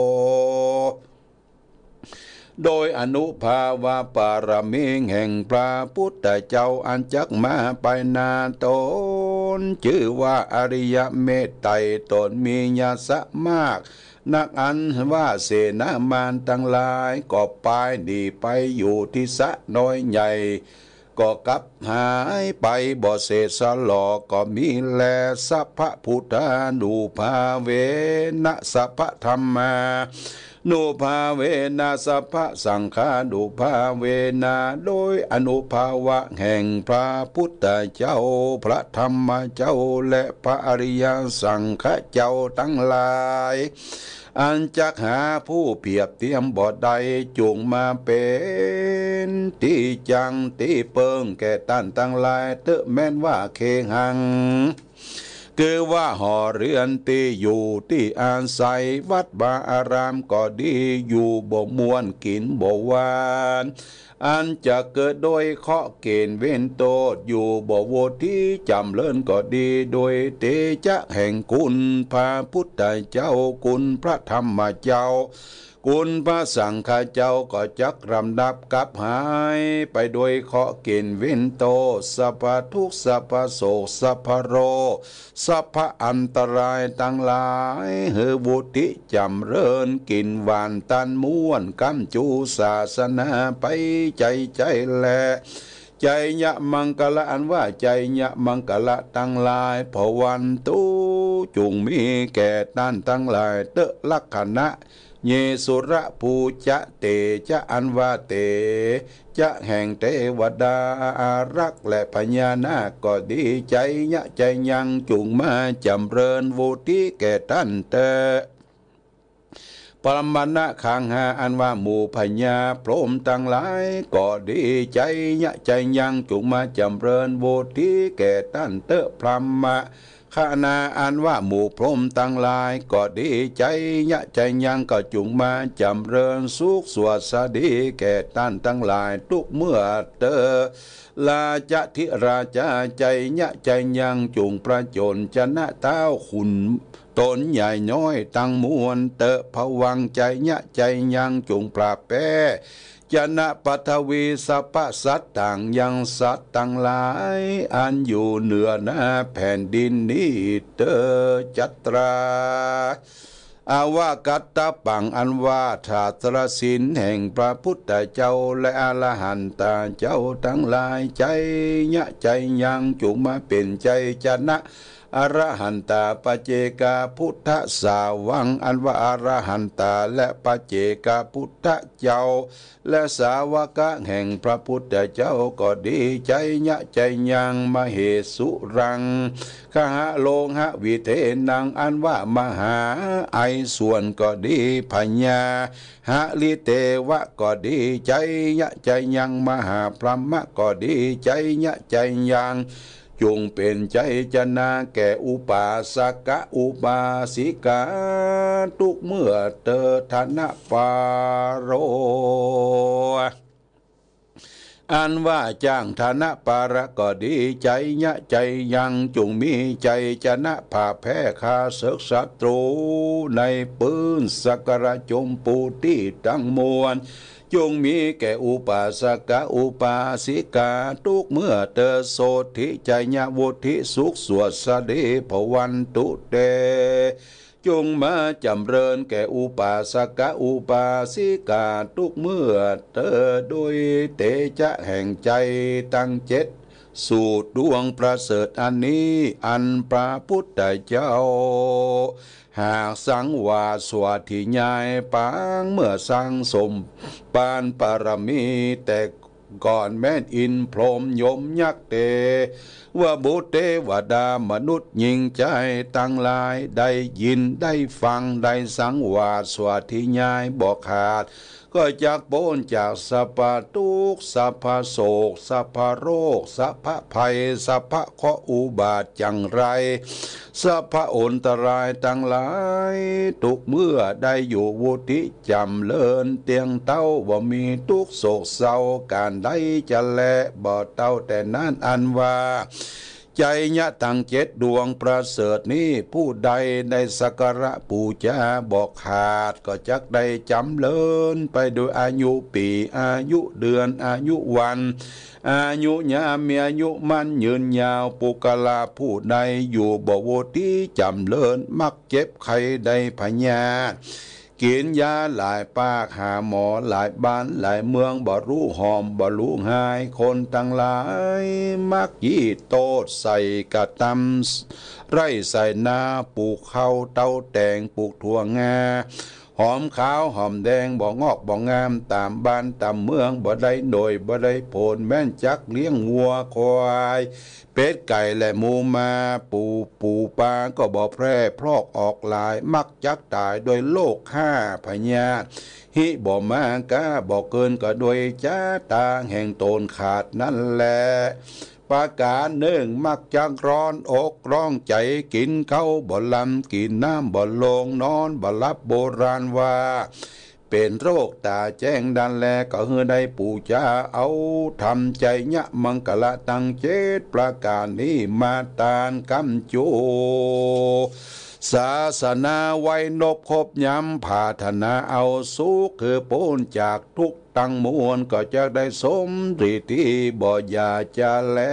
โดยอนุภาวะปารมีแห่งพระพุทธเจ้าอันจักมาไปนาตนชื่อว่าอริยเมตไตรตนมีญาสะมากนักอันว่าเสนามานทั้งหลายก็ไปดีไปอยู่ที่สะน้อยใหญ่ก็กลับหายไปบ่เสสลอก็มีแลสัพพะพุทธานุภาเวนะสัพพะธรรมานุภาเวนะสัพพะสังฆานุภาเวนะโดยอนุภาวะแห่งพระพุทธเจ้าพระธรรมเจ้าและพระอริยสังฆเจ้าทั้งหลายอันจักหาผู้เปรียบเทียมบ่ได้จุงมาเป็นที่จังที่เปิงแก่ท่านทั้งหลายเตอะแม้นว่าเคหังคือว่าหอเรือนที่อยู่ที่อาศัยวัดบาอารามก็ดีอยู่บ่มวนกินบ่หวานอันจะเกิดโดยเคาะเกณฑ์เว้นโตดอยู่บ่โวที่จำเลินก็ดีโดยเตจะแห่งคุณพระพุทธเจ้าคุณพระธรรมเจ้าคุณพระสังฆเจ้าก็จักรำดับกับหายไปโดยเคาะเกณฑ์เว้นโตสัพพทุกข์สัพพโศกสัพพโรสัพพอันตรายทั้งหลายเฮวุติจำเริญกินหวานตันม้วนกำจูศาสนาไปใจใจแลใจยะมังกละอันว่าใจยะมังกละทั้งหลายพวันตุจุงมีแก่ท่านทั้งหลายเตอะลักขณะเยสุระภูจะเตจะอันว่าเตจะแห่งเทวดาอารักษ์และพญานาคก็ดีใจยะใจยังจุงมาจำเริญวุติแก่ท่านเตปรมาณะขังหาอันว่าหมู่พญาพรหมทั้งหลายก็ดีใจยะใจยังจุงมาจำเริญวุติแก่ท่านเตพรหมะขณะอันว่าหมู่พรหมทั้งหลายก็ดีใจยะใจยังก็จุงมาจำเริญสุขสวดสดีแก่ท่านทั้งหลายทุกเมื่อเตอลาจะทิราชาใจยะใจยังจุงประจนชนะเต้าขุนตนใหญ่น้อยตั้งมวลเตอผวังใจยะใจยังจุงปราบแป้จนะปัทวีสัพพสัตต่างยังสัตต่างหลายอันอยู่เหนือหน้าแผ่นดินนี้เตอจัตราอาวากัตตะปังอันว่าถาตรสินแห่งพระพุทธเจ้าและอรหันตาเจ้าทั้งหลายใจยะใจยังจุมาเป็นใจจนะอรหันตาปเจกาพุทธสาวังอันว่าอรหันตาและปเจกาพุทธเจ้าและสาวกะแห่งพระพุทธเจ้าก็ดีใจยะใจยังมเหสุรังขหะโลหะวิเทนังอันว่ามหาไอส่วนก็ดีพญาหะลิเตวะก็ดีใจยะใจยังมหาพรหมะก็ดีใจยะใจยังจงเป็นใจจนาแก่อุปาสกะอุปาสิกาทุกเมื่อเตธนะปาโรอันว่าจ้างฐานะปาระก็ดีใจยะใจยังจงมีใจจนะผ่าแพ้คาศึกศัตรูในปืนสักการะจมปูที่ตั้งมวลจงมีแก่อุปาสกะอุปาสิกาทุกเมื่อเตโสธิใจญาวุธิสุขสวดสเดภวันตุเตจงมาจำเริญแก่อุปาสกะอุปาสิกาทุกเมื่อเธอโดยเตจะแห่งใจตั้งเจ็ดสู่ดวงประเสริฐอันนี้อันพระพุทธเจ้าหากสังวาสวดที่ยายปางเมื่อสังสมปานปารมีแต่ก่อนแม่นอินพรหมยมยักษ์เตว่าบุตรเทวดามนุษย์ยิงใจตั้งหลายได้ยินได้ฟังได้สังวาสวดที่ยายบอกขาดก็จากโปนจากสัพพทุกข์สัพพโศกสัพพโรคสัพพภัยสัพพเคราะห์อุบาทจังไรสัพพอันตรายตั้งหลายทุกเมื่อได้อยู่วุฒิจำเลินเตียงเต้าบ่มีทุกโศกเศร้าการใดจะแลบ่เต้าแต่นั้นอันว่าใจญะตั้งเจ็ดดวงประเสริฐนี้ผู้ใดได้สักการะปูชาบอกขาดก็จักได้จำเลินไปโดยอายุปีอายุเดือนอายุวันอายุยามมีอายุมันยืนยาวปุกลาผู้ใดอยู่บ่โวที่จำเลินมักเจ็บไข้ได้พญากินยาหลายปากหาหมอหลายบ้านหลายเมืองบ่รู้หอมบ่รู้หายคนตั้งหลายมักยี่โตดใส่กระตำไรใส่นาปลูกข้าวเต้าแตงปลูกถั่วงาหอมขาวหอมแดงบ่งอกบ่งามตามบ้านตามเมืองบ่ได้โดยบ่ได้ผลแม่นจักเลี้ยงวัวควายเป็ดไก่และหมูมาปูปูปลาก็บ่แพร่พรอกออกหลายมักจักตายโดยโรคห้าพญาหิบ่มากาบ่เกินก็โดยจ้าตาแห่งโตนขาดนั่นแหละปาการหนึ่งมักจักร้อนอกร้องใจกินข้าวบ่ลำกินน้ำบ่ลงนอนบ่หลับโบราณว่าเป็นโรคตาแจ้งดันแลก็เฮือได้ปูชาเอาทำใจยะมังกละตั้งเจตประการนี้มาตานกำจูศาสนาไว้นบคบย้ำผาธนาเอาสุขคือพ้นจากทุกตั้งมวลก็จะได้สมฤทธิบ่อยาจะแล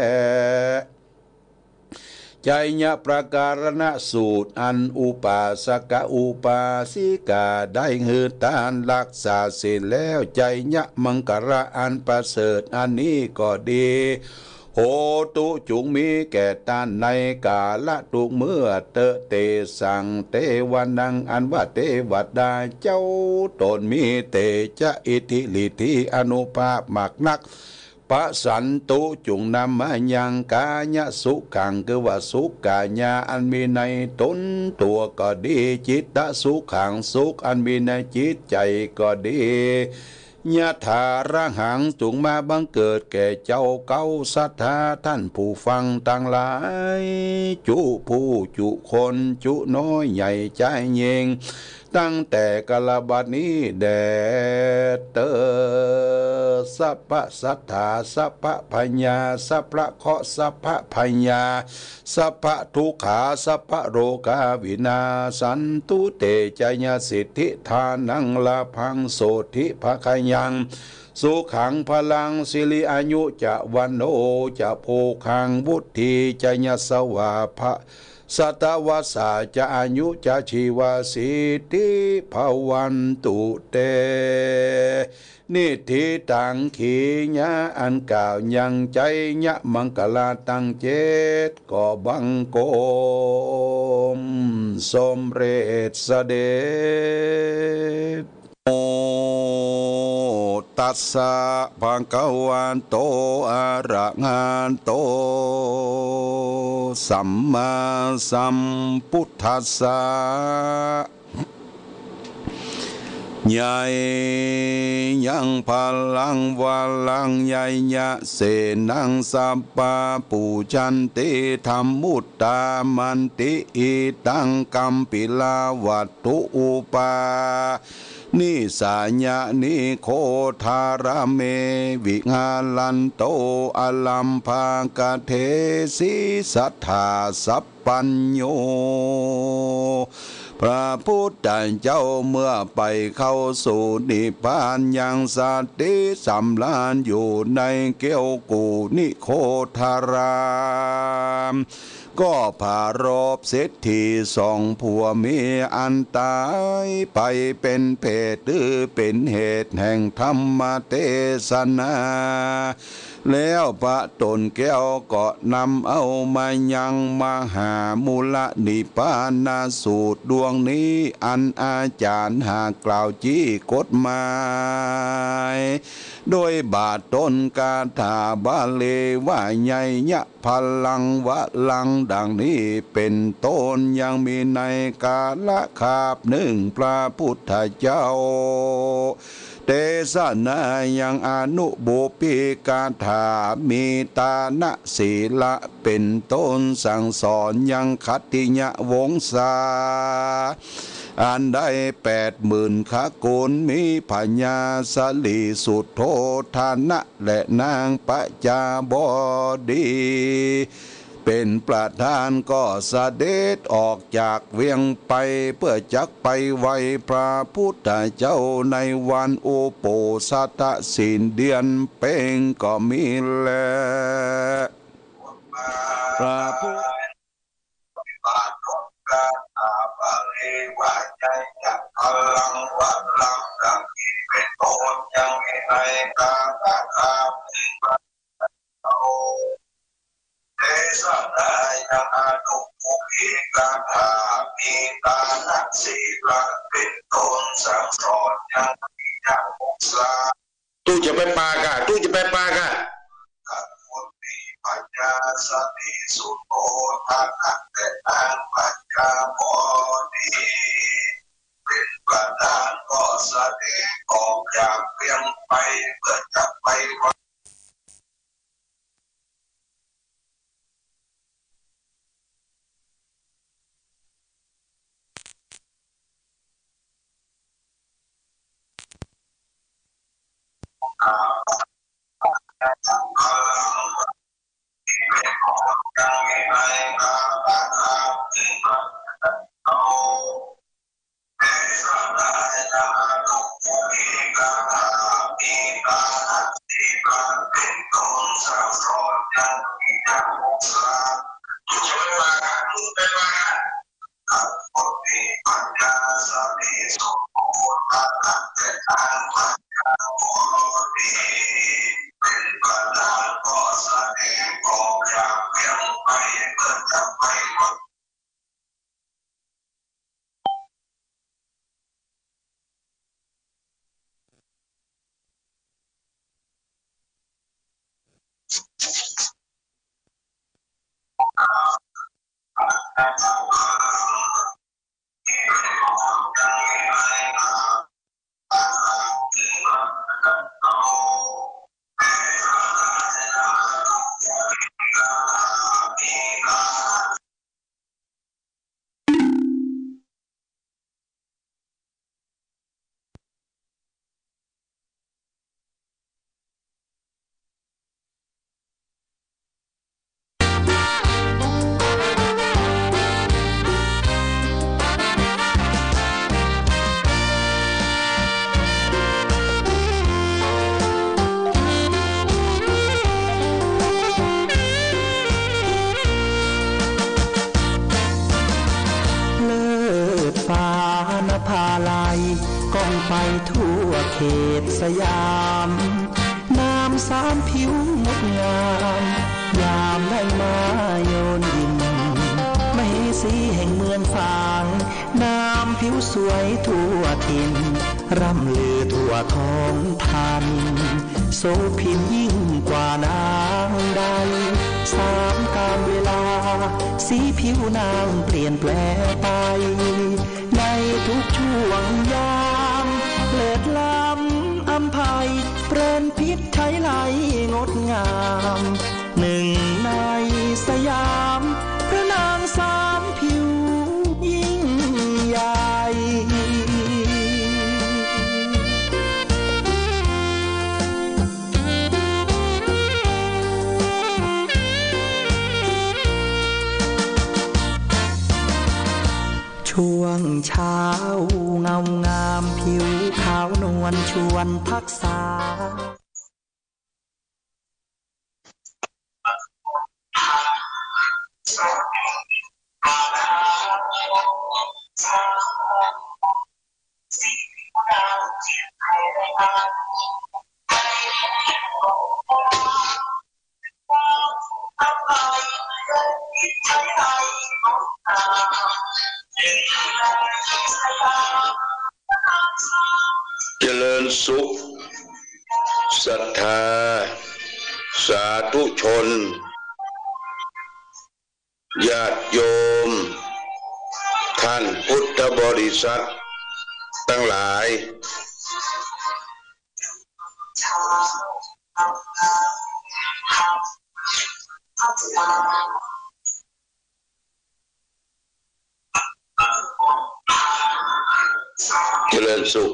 ใจญะประการณสูตรอันอุปาสกะอุปาสิกาได้หือตานรักษาเสร็จแล้วใจญะมังกระอันประเสริฐอันนี้ก็ดีโหตุจุงมีแก่ตานในกาละตุเมื่อเตเตสังเตวันนังอันว่าเทวดาเจ้าตนมีเตจะอิทิลิธิอนุภาพมากนักปะสันตุจุงนำมายังกายะสุขังคือว่าสุขกายะอันมีในตนตัวก็ดีจิตตสุขังสุขอันมีในจิตใจก็ดียะถาระหังจุงมาบังเกิดแก่เจ้าเก้าศรัทธาท่านผู้ฟังต่างหลายจุผู้จุคนจุน้อยใหญ่ใจเยงตั้งแต่กาลบัดนี้แดเตอสัพพะสัทธาสัพพะพญาสัพพะเคาะสัพพะพญาสัพพะทุกขาสัพพะโรกาวินาสันตุเตจยสิทธิทานังลาพังโสธิภคยังสุขังพลังสิริอายุจะวันโนจะโภคังบุตถีจยสวาภะสัตวาสาจะอายุจะชีวาสิทธิภวันตุเตนิธิตังขีญะอันกล่าวยังใจญะมังกลาตังเจตก็บังโกมสมเร็จเสด็จโมตัสสะภะคะวันโตอะระหะโตสัมมาสัมพุทธัสสะใหญ่ยังพลังวาลังใหญ่ยะเสนังสัปปะปูชันติธรรมุตตามันติอิตังกัมปิลาวัตถุอุปานิสาญะนิโคทารเมวิหาลันโตอลัมภากเทสิสัทธาสัพปัญโยพระพุทธเจ้าเมื่อไปเข้าสู่นิพพานยังสัตติสำราญอยู่ในเกี้ยวกูนิโคทารามก็ผารบเศรษฐีสองผัวเมียอันตายไปเป็นเพศหรือเป็นเหตุแห่งธรรมเทศนาแล้วพระตนแก้วก็นำเอามายังมหามูลนิพพานสูตรดวงนี้อันอาจารย์หากล่าวจี้กฎหมายโดยบาทต้นกาถาบาลีว่าใหญ่ยะพลังวะลังดังนี้เป็นต้นยังมีในกาละคาบหนึ่งพระพุทธเจ้าเตสนายังอนุบุปิกาถามีตานะศีละเป็นต้นสั่งสอนยังคัตติยะวงศาอันได้แปดหมื่นขโกลมีพญาสลีสุดโทธานะและนางปัจจาบดีเป็นประธานก็เสด็จออกจากเวียงไปเพื่อจักไปไหวพระพุทธเจ้าในวันอุโปสถศีลเดือนเพ็ญก็มีแลพระพุทธบาทของกาถาบาลีว่าใจจักพลังวัดลังดังที่เป็นต้นยังมีในกาถาคาที่พระเจ้าเทศนายังอนุภูมิกาถามีตานักศีละเป็นต้นสั่งสอนยังมียังมุสาตู้จะไปปากะตู้จะไปปากะขันคนมีปัญญาสติสุโธทานักแต่นางปัญญาบดีเป็นประธานก็แสดงออกจากเพียงไปเพื่อจะไปไปทั่วเขตสยามน้ำสามผิวงดงามยามได้มาโยนดินไม่สีแห่งเมืองฟางน้ำผิวสวยทั่วถิ่นร่ำลือทั่วท้องทันโสภินยิ่งกว่านางใดสามกาลเวลาสีผิวนางเปลี่ยนแปลงไปในทุกช่วงยามเลิศล้ำอำไพเปรนพิษไทยไหลงดงามหนึ่งในสยามพระนางสามผิวยิ่งใหญ่ช่วงงเช้าเงางามผิวขาวนวลชวนทักษาเจริญสุขศรัทธาสาธุชนญาติโยมท่านพุทธบริษัททั้งหลายเจริญสุข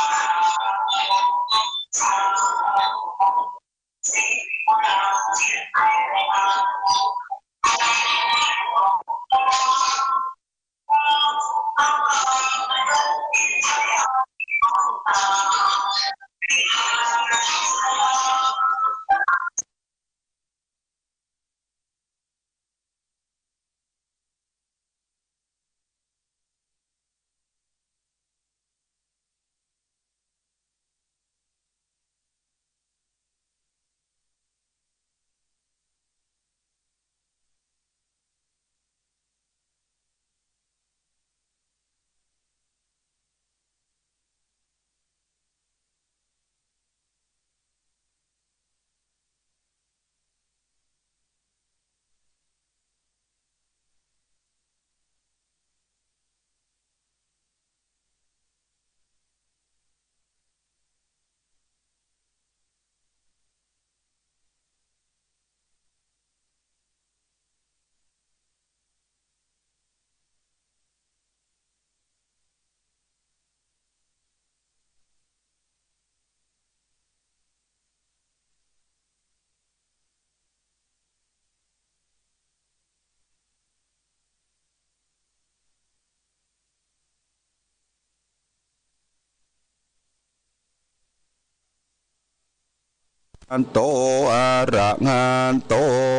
อันโตอะระหะโต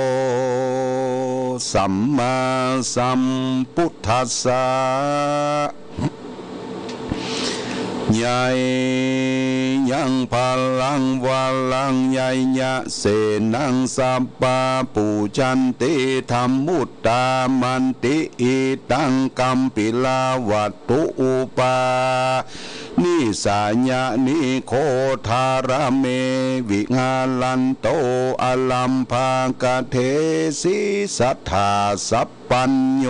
สัมมาสัมพุทธัสสะใหญ่ยังพลังวาลังใหญ่ยะเสนังสัพปะปูจันติธรรมุตตามันติอิตังกัมปิลาวัตตุอุปานิสาญานิโคทารเมวิหาลันโตอลัมภากเทสิสัทธาสัพปัญโย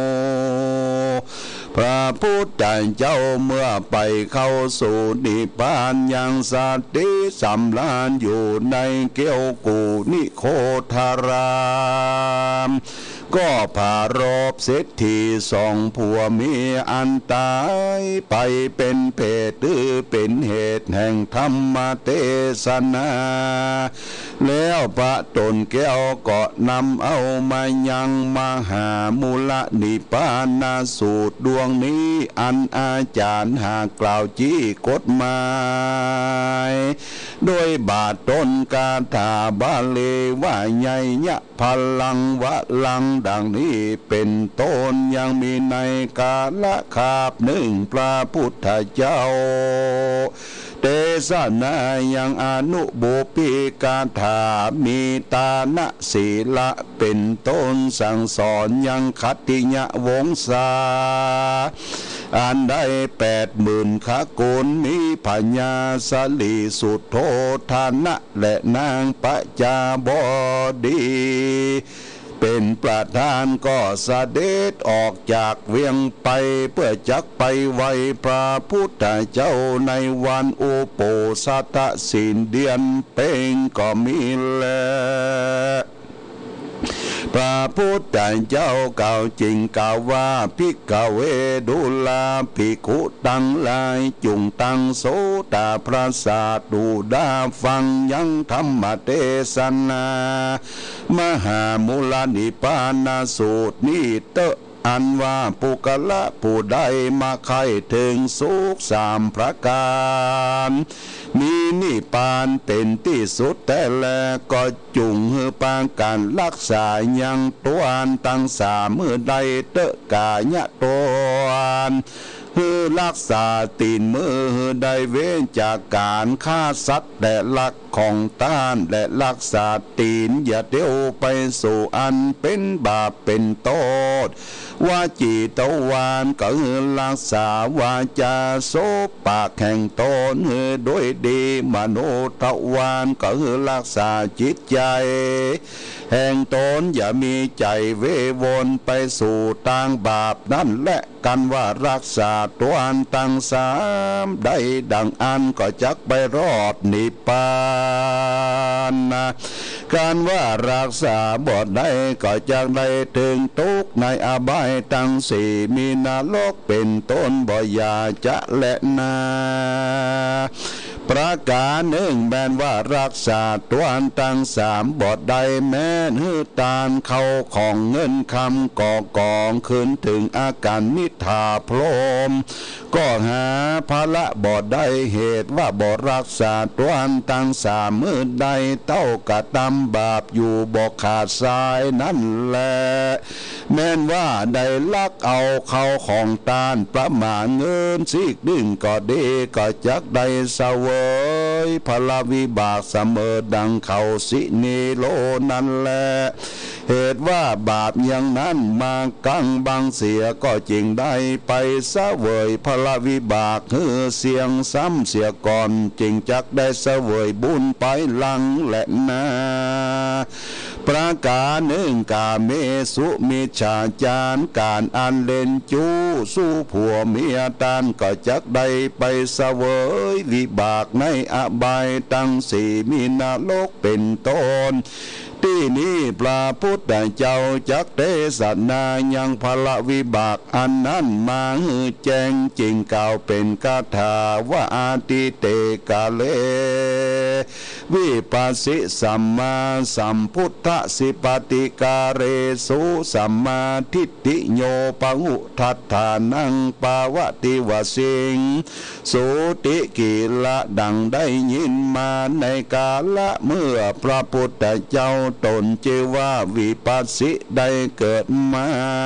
พระพุทธเจ้าเมื่อไปเข้าสู่นิพพานยังสัตติสำราญอยู่ในเกี้ยวกูนิโคทารามก็พารบเศรษฐีสองผัวเมียอันตายไปเป็นเพศหรือเป็นเหตุแห่งธรรมเทศนาแล้วพระตนแก้วก็นำเอามายังมหามูลนิพพานสูตรดวงนี้อันอาจารย์หากล่าวจี้กฎหมายโดยบาทต้นกาถาบาลีว่าใหญ่ยะพลังวะลังดังนี้เป็นต้นยังมีในกาละคาบหนึ่งพระพุทธเจ้าเตสนายังอนุบุปิกาถามีตานะศีละเป็นต้นสั่งสอนยังคัตติยะวงศาอันได้แปดหมื่นขกุลมีพญาสลีสุโธทานะและนางปัจจาบดีเป็นประธานก็เสด็จออกจากเวียงไปเพื่อจักไปไหวพระพุทธเจ้าในวันอุโปสถศีลเดือนเพ็ญก็มีแลพระพุทธเจ้ากล่าวจริงกล่าวว่าภิกขเวดุลาภิกขุตั้งหลายจุงตั้งโสตพระสาดูดาฟังยังธรรมเทศนามหามูลนิพพานสูตรนี้เตอันว่าปุกละผู้ใดมาใครถึงสุขสามประการมีนิพพานเป็นที่สุดแต่แลก็จุงเฮือปางการรักษายังตัวอันตั้งสามมือใดเตะกายะตัวฮือรักษาตีนมือได้เว้นจากการฆ่าสัตว์และลักของต้านและรักษาตีนอย่าเดียวไปสู่อันเป็นบาปเป็นโทษว่าจีตวานก็ฮือรักษาวาจาโสปากแห่งตนฮือด้วยดีมโนทวานก็ฮือรักษาจิตใจแห่งตนอย่ามีใจเววนไปสู่ทางบาปนั่นแหละกันว่ารักษาตัวอันตั้งสามได้ดังอันก็จักไปรอดนิพพานนะการว่ารักษาบ่ได้ก็จักได้ถึงทุกข์ในอบายทั้งสี่มีนรกเป็นต้นบ่อยาจะและนาประการหนึ่งแม้นว่ารักษาตัวอันตั้งสามบทใดแม้นหือตานเข้าของเงินคำก่อกองขึ้นถึงอาการนิทาโพรมก็หาภาละบทใดเหตุว่าบทรักษาตัวอันตั้งสามมือใดเต้ากระทำบาปอยู่บ่ขาดสายนั่นแหละแม้นว่าได้ลักเอาเข้าของตานประมาณเงินสิกดึงก็ดีก็จักได้เสวยพลวิบากเสมอดังเขาสิเนโลนั่นแหละเหตุว่าบาปอย่างนั้นมากังบังเสียก็จริงได้ไปเสวยพลวิบากเฮือเสียงซ้ำเสียก่อนจริงจักได้เสวยบุญไปหลังและนาประการหนึ่งกาเมสุมิจฉาจารการอันเล่นจู้สู้ผัวเมียตานก็จักได้ไปเสวยวิบากในอบายตั้งสี่มีนรกเป็นต้นที่นี้พระพุทธเจ้าจักเทศนายังพลวิบากอันนั้นมาฮือแจ้งจริงกล่าวเป็นคาถาว่าอาทิเตกาเลวิปัสสิสัมมาสัมพุทธสิปฏิกาเรสุสัมมาทิฏฐิโยปะหุทัฏฐานังปาวติวสิงสุติกิละดังได้ยินมาในกาละเมื่อพระพุทธเจ้าตนชื่อว่าวิปัสสิได้เกิดมา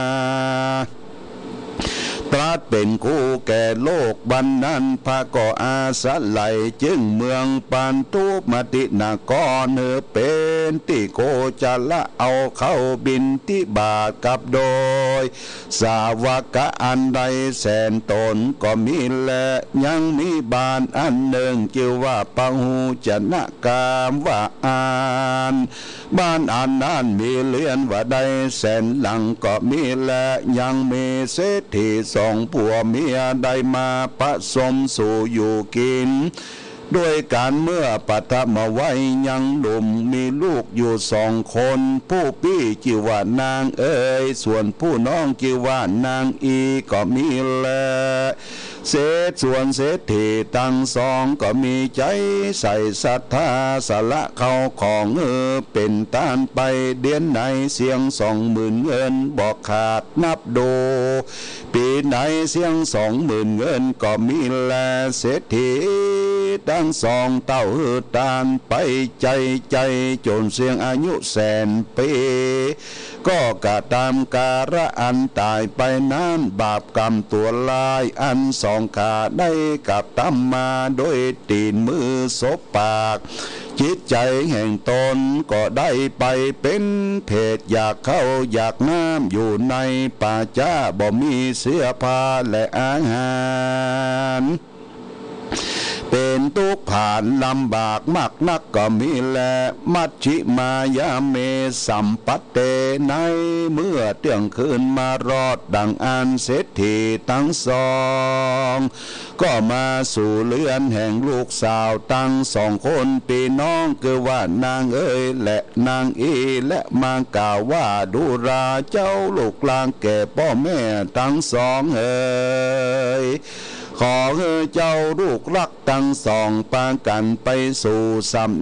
ตรัสเป็นคู่แก่โลกบันนั้นพระก็อาศัยจึงเมืองปันทุมตินากรเนอเป็นที่โกจะละเอาเข้าบินที่บาทกับโดยสาวกะอันใดแสนตนก็มีและยังมีบานอันหนึ่งชื่อว่าปะหูจนะกามว่าอานบ้านอันนั้นมีเลื่อนว่าใดแสนหลังก็มีและยังมีเศรษฐีสองผัวเมียได้มาผสมสู่อยู่กินด้วยการเมื่อปัทมาไว้ยังหนุ่มมีลูกอยู่สองคนผู้พี่ชื่อว่านางเอ๋ยส่วนผู้น้องชื่อว่านางอีก็มีแลเศษส่วนเศรษฐีทั้งสองก็มีใจใส่ศรัทธาสละเข้าของเออเป็นต้านไปเดือนไหนเสียงสองหมื่นเงินบอกขาดนับดูปีไหนเสียงสองหมื่นเงินก็มีแลเศรษฐีทั้งสองเต้าตานไปใจใจจนเสียงอายุแสนปีก็กะตามการะอันตายไปนั้นบาปกรรมตัวลายอันสองขาได้กับตำมาโดยตีนมือศพปากจิตใจแห่งตนก็ได้ไปเป็นเพศอยากเข้าอยากน้ำอยู่ในป่าจ้าบ่มีเสื้อผ้าและอาหารเป็นทุกข์ผ่านลำบากมากนักก็มีแลมัชชิมายาเมสัมปัตเตในเมื่อเที่ยงคืนมารอดดังอันเศรษฐีทั้งสองก็มาสู่เรือนแห่งลูกสาวทั้งสองคนพี่น้องคือว่านางเอ๋ยและนางอีและมากล่าวว่าดูราเจ้าลูกลางแก่พ่อแม่ทั้งสองเอ๋ยขอเจ้าลูกรักทั้งสองปางกันไปสู่สำนักพ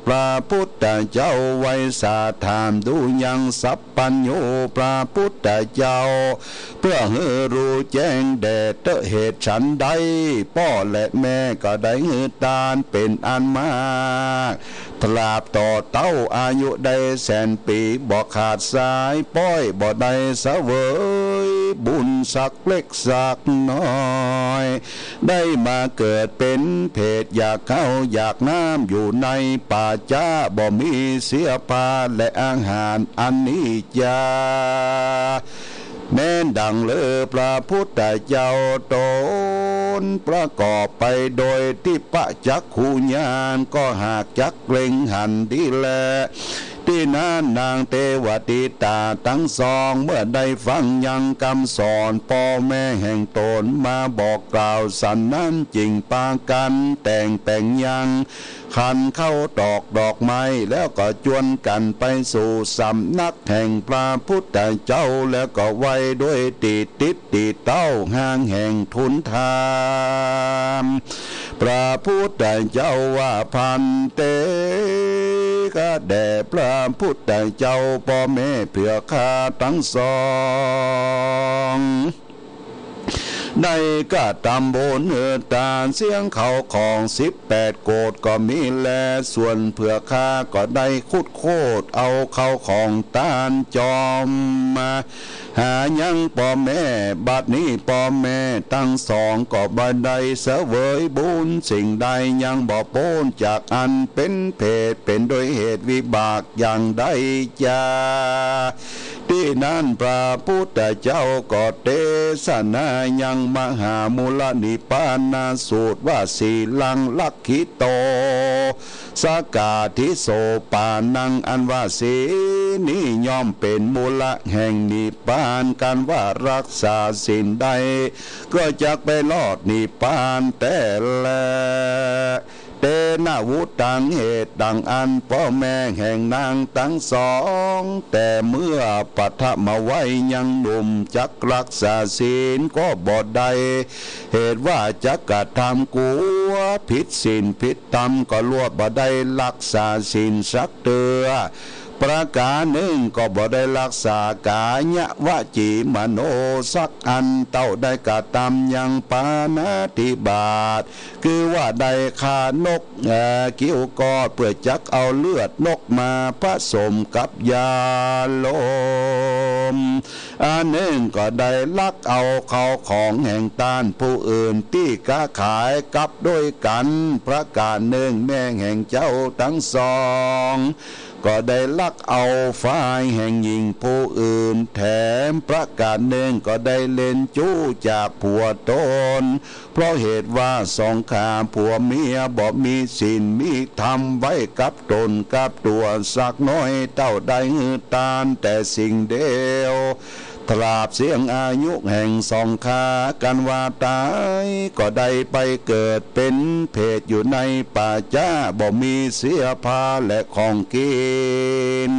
พระพุทธเจ้าไว้สาถามดูยังสัพพัญโยพระพุทธเจ้าเพื่อให้รู้แจ้งแด่เตเหตุฉันใดพ่อและแม่ก็ได้หือตานเป็นอันมากตราบต่อเต้าอายุได้แสนปีบ่ขาดสายป้อยบ่ได้เสวยบุญสักเล็กสักน้อยได้มาเกิดเป็นเพศอยากเข้าอยากน้ำอยู่ในป่าจ้าบ่มีเสียผ้าและอาหารอันนี้จ้าแม้นดังเลือพระพุทธเจ้าตนประกอบไปโดยที่ปะจักขุญาณก็หากจักเกรงหันดีแลที่นั้นนางเทวติตาทั้งสองเมื่อได้ฟังยังคำสอนพ่อแม่แห่งตนมาบอกกล่าวสันนั้นจริงปากันแต่งแต่งยังขันเข้าดอกดอกไม้แล้วก็จวนกันไปสู่สำนักแห่งพระพุทธเจ้าแล้วก็ไว้ด้วยติดติดติดเต้าห่างแห่งทุนทานพระพุทธเจ้าว่าพันเตก็แด่พระพุทธเจ้าพ่อแม่เพื่อข้าทั้งสองได้ก็ตำบลเนือตาเสียงเขาของสิบแปดโกดก็มีแลส่วนเพื่อข้าก็ได้คุดโคดเอาเขาของตานจอมมาหายังพ่อแม่บัดนี้พ่อแม่ทั้งสองก็บ่ได้เสวยบุญสิ่งใดยังบ่พ้นจากอันเป็นเพศเป็นโดยเหตุวิบากอย่างใดจ้าที่นั้นพระพุทธเจ้าก็เทศนายังมหามูลนิพพานาสูตรว่าสีลังลักขิโตสกาทิโสปานังอันว่าสีนี้ย่อมเป็นมูลแห่งนิพพานกันว่ารักษาสิ่งใดก็จะไปลอดนิพพานแต่แลเตนะวุตังเหตุดังอันพ่อแม่แห่งนางทั้งสองแต่เมื่อปฐมวัยยังหนุ่มจักรักษาศีลก็บ่ได้เหตุว่าจักกระทำกัวผิดศีลผิดธรรมก็ลวดบ่ได้รักษาศีลสักเตือประการหนึ่งก็บ่ได้รักษากายะวจีมโนสักอันเต้าได้กระทำยังปานาติบาตคือว่าได้ขานกกิ้วกอดเพื่อจักเอาเลือดนกมาผสมกับยาลมอันหนึ่งก็ได้ลักเอาเขาของแห่งตานผู้อื่นที่ค้าขายกับด้วยกันประการหนึ่งแม่แห่งเจ้าทั้งสองก็ได้ลักเอาฝ่ายแห่งหญิงผู้อื่นแถมประการหนึ่งก็ได้เล่นจู้จากผัวตนเพราะเหตุว่าสองขาผัวเมียบ่มีศีลมีธรรมไว้กับตนกับตัวสักน้อยเต้าได้หือตานแต่สิ่งเดียวตราบเสียงอายุแห่งสองขากันว่าตายก็ได้ไปเกิดเป็นเพศอยู่ในป่าจ้าบ่มีเสียผ้าและของกิน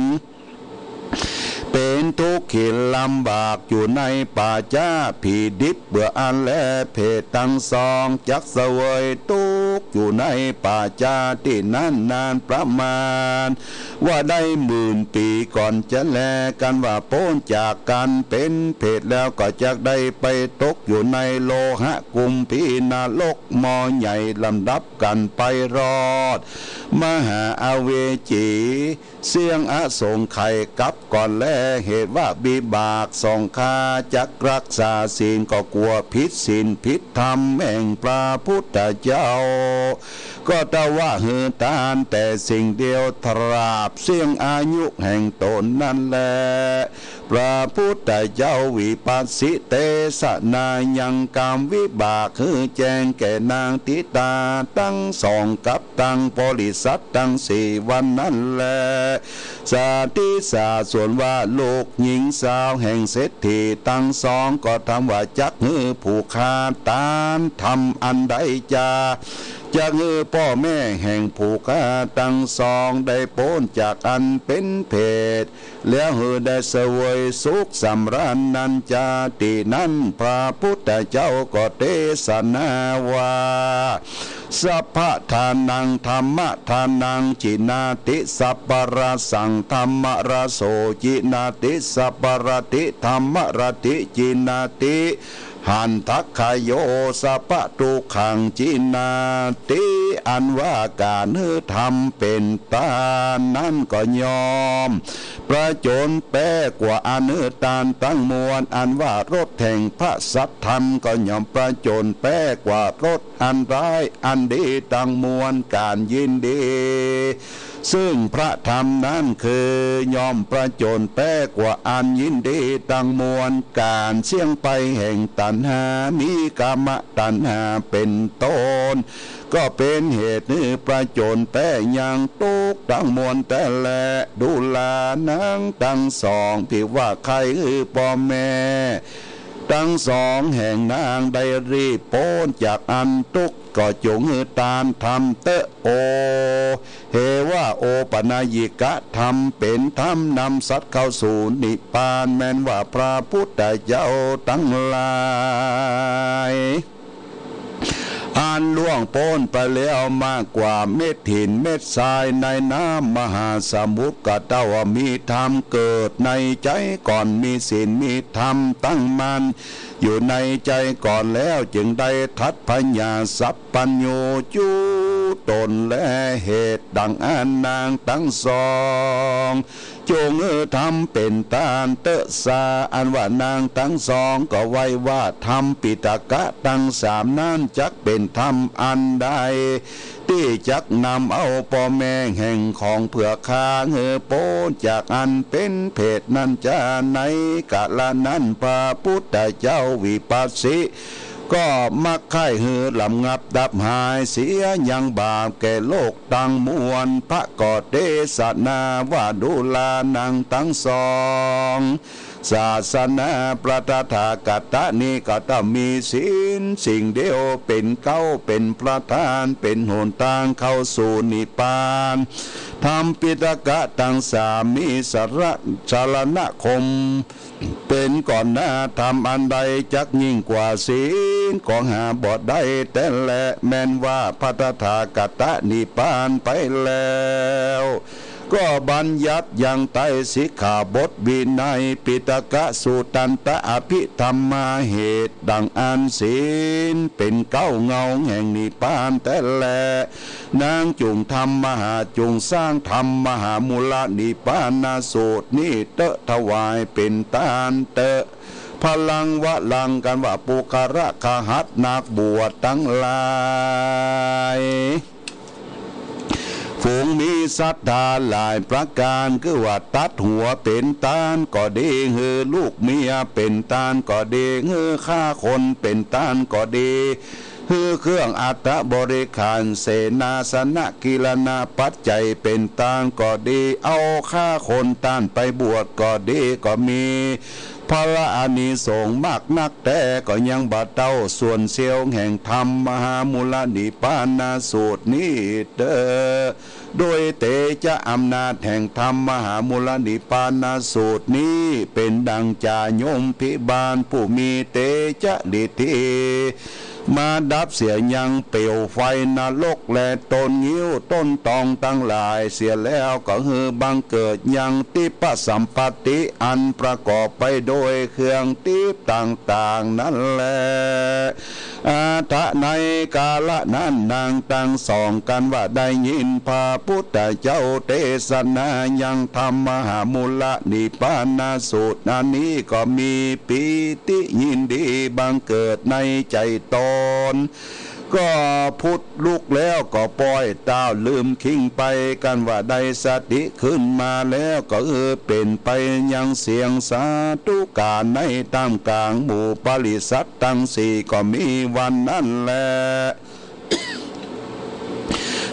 เป็นทุกข์ขีดลำบากอยู่ในป่าจ้าผีดิบเบื่ออันและเพศทั้งสองจักเสวยทุกข์อยู่ในป่าจ้าที่นั่นนานประมาณว่าได้หมื่นปีก่อนจะแลกันว่าโป้นจากกันเป็นเพศแล้วก็จะได้ไปตกอยู่ในโลหะกุมพีนาลกมอใหญ่ลำดับกันไปรอดมหาอเวจีเสียงอสงไขยกับก่อนแลเหตุว่าบิบากสองคาจักรักษาศีลก็กลัวผิดศีลผิดธรรมแห่งพระพุทธเจ้าก็แต่ว่าเฮือตานแต่สิ่งเดียวตราบเสียงอายุแห่งตนนั่นแหละพระพุทธเจ้าวิปัสสิเตสนายังกามวิบากคือแจ้งแก่นางทิตาตั้งสองกับตั้งบริษัทตั้งสี่วันนั่นแหละสาธิสาส่วนว่าลูกหญิงสาวแห่งเศรษฐีตั้งสองก็ทำว่าจักหือผูกขาดตานทำอันใดจาจากเออพ่อแม่แห่งผู้ฆ่าตั้งสองได้พ้นจากอันเป็นเพศแล้วเฮอได้เสวยสุขสำราญนันจาตินั้นพระพุทธเจ้าก็เทศนาว่าสัพพะทานังธรรมะทานังจินาติสัพปะระสังธรรมระโสจินาติสัพปะระติธรรมระติจินาติหันทักขโยสัพพะทุกขังจินาติอันว่าการเฮือทำเป็นตานั้นก็ยอมประโจนแป้กว่าอันเฮือตานตั้งมวลอันว่ารถแห่งพระสัทธรรมก็ยอมประโจนแป้กว่ารถอันร้ายอันดีตั้งมวลการยินดีซึ่งพระธรรมนั้นคือยอมประโจนแป้กว่าอันยินดีตั้งมวลการเสี่ยงไปแห่งตัณหามีกามตัณหาเป็นต้นก็เป็นเหตุนี้ประโจนแป้ยังตุกตั้งมวลแต่แลดูลานางตั้งสองที่ว่าใครคือพ่อแม่ทั้งสองแห่งนางได้รีบพ้นจากอันทุกข์ก็จงตานทำเตะโอเฮว่าโอปนายิกะธรรมเป็นธรรมนำสัตว์เข้าสู่นิพพานแม้นว่าพระพุทธเจ้าทั้งหลายอันล่วงพ้นไปแล้วมากกว่าเม็ดหินเม็ดทรายในน้ำมหาสมุทรก็เท่าว่ามีธรรมเกิดในใจก่อนมีศีลมีธรรมตั้งมันอยู่ในใจก่อนแล้วจึงได้ทัดพญาสัพปัญโยจูตนและเหตุดังอันนางทั้งสองจงเออทำเป็นตานเตอะสาอันว่านางทั้งสองก็ไว้ว่าทำปิตกะทั้งสามนั้นจักเป็นธรรมอันใดที่จักนำเอาพ่อแม่แห่งของเผื่อคาเงอโปจากอันเป็นเพศนั้นจะในกะละนั้นพระพุทธเจ้าวิปัสสิก็มักไข่เหือลำงับดับหายเสียยังบาปแก่โลกตั้งมวลพระกอเทศนาว่าดูลานังทั้งสองศาสนาพระตถาคตนี้ก็ต้องมีศีลสิ่งเดียวเป็นเก้าเป็นประธานเป็นหนทางเข้าสู่นิพพานทำปิฎกะตั้งสามมีสระสารณคมเป็นก่อนหน้าทำอันใดจักยิ่งกว่าศีลของหาบ่ได้แต่แลแม้นว่าพระตถาคตนิพพานไปแล้วก็บัญญัติอย่างใต้สิกขาบทวินัยปิฎกสูตตันตอภิธรรมาเหตุดังอันศีลเป็นเก้าเงาแห่งนิพพานแต่แลนางจุงธรรมมหาจุงสร้างธรรมมหามูลนิพพานาสูตรนี้เตอะถวายเป็นตานเตอะพลังวะลังกันว่าปุคระคหัตนักบวชทั้งหลายฝูงมีศรัทธาหลายประการคือว่าตัดหัวเป็นตานก็ดีเฮือลูกเมียเป็นตานก็ดีเฮือฆ่าคนเป็นตานก็ดีคือเครื่องอัฐบริขารเสนาสนะกิลนาปัจจัยเป็นตานก็ดีเอาฆ่าคนตานไปบวชก็ดีก็มีพระอานิสงส์มากนักแต่ก็ยังบาเต้าส่วนเสียวแห่งธรรมมหามูลนิพพานาสูตรนี้เด้อโดยเตจะอำนาจแห่งธรรมมหามูลนิพพานาสูตรนี้เป็นดังจาโยมพิบาลผู้มีเตจะดิธีมาดับเสียยังเปลวไฟนรกและต้นงิ้วต้นตองตั้งหลายเสียแล้วก็คือบังเกิดยังติปสัมปติอันประกอบไปโดยเครื่องติปต่างๆนั่นแหละอาทะในกาละนั้นนางตั้งสองกันว่าได้ยินพระพุทธเจ้าเทศนายังธรรมมหามูลนิพพานาสูตรนั้นนี้ก็มีปีติยินดีบังเกิดในใจตนก็พุทธลุกแล้วก็ปล่อยเต้าลืมคิงไปกันว่าได้สติขึ้นมาแล้วก็เออเป็นไปยังเสียงสาธุการในตามกลางหมู่ปริสัตตั้งสี่ก็มีวันนั้นแหละ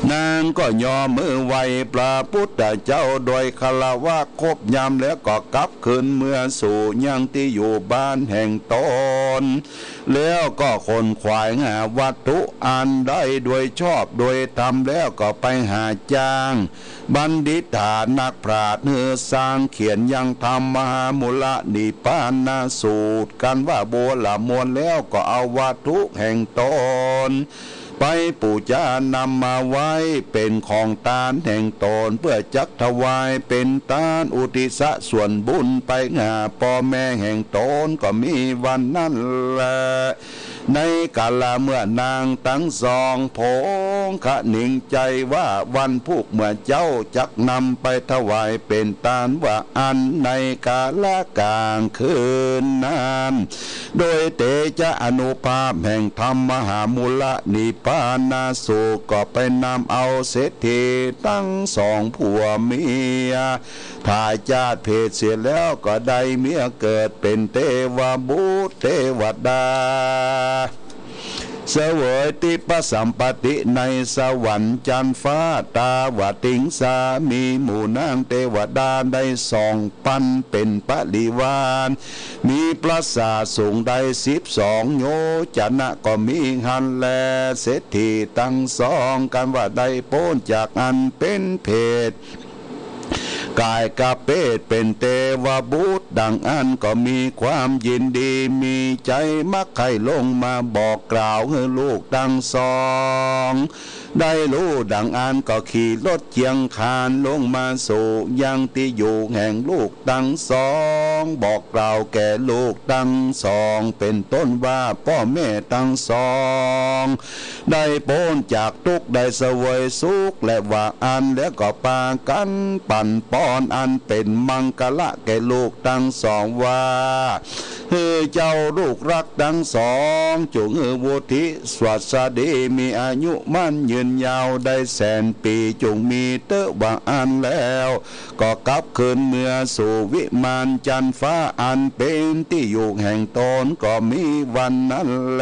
นางก็ยอมมือไวพระพุทธเจ้าโดยคารวะครบยามแล้วก็กลับคืนเมื่อสู่ยังที่อยู่บ้านแห่งตนแล้วก็คนขวายหาวัตถุอันได้โดยชอบโดยทำแล้วก็ไปหาจ้างบัณฑิตานักปราชญ์เนื้อสร้างเขียนยังธรรมมหามูลนิพพานาสูตรกันว่าโบราณมวลแล้วก็เอาวัตถุแห่งตนไปปูจานำมาไว้เป็นของทานแห่งตนเพื่อจักถวายเป็นทานอุทิศส่วนบุญไปหาพ่อแม่แห่งตนก็มีวันนั้นแหละในกาลเมื่อนางทั้งสองโผงขะหนิ่งใจว่าวันพุกเมื่อเจ้าจักนำไปถวายเป็นทานว่าอันในกาลกลางคืนนั้นโดยเตจอนุภาพแห่งธรรมมหามูลนิพพานาสุก็ไปนำเอาเศรษฐีทั้งสองผัวเมียถ่ายจาดเพศเสียแล้วก็ได้เมียเกิดเป็นเทวบุตรเทวดาเสวยติปสัมปติในสวรรค์จันฟ้าตาวติงสามีหมู่นางเทวดาได้สองปันเป็นปริวารมีปราสาทสูงได้สิบสองโยจนะก็มีหันแลเศรษฐีตั้งสองกันว่าได้พ้นจากอันเป็นเพศกายกับเพศเป็นเทวบุตรดังอันก็มีความยินดีมีใจมักใครลงมาบอกกล่าวให้ลูกทั้งสองได้รู้ดังอันก็ขี่รถเจียงคานลงมาสู่ยังที่อยู่แห่งลูกทั้งสองบอกกล่าวแก่ลูกทั้งสองเป็นต้นว่าพ่อแม่ทั้งสองได้พ้นจากทุกข์ได้เสวยสุขและว่าอันแล้วก็ปากันปั่นป้อนอันเป็นมังกละแก่ลูกทั้งสองว่าเฮ้เจ้าลูกรักทั้งสองจงเอวุธิสวัสดีมีอายุมั่นยืนยาวได้แสนปีจงมีเตอะว่าอันแล้วก็กลับคืนเมื่อสู่วิมานจันฟ้าอันเป็นที่อยู่แห่งตนก็มีวันนั้นแล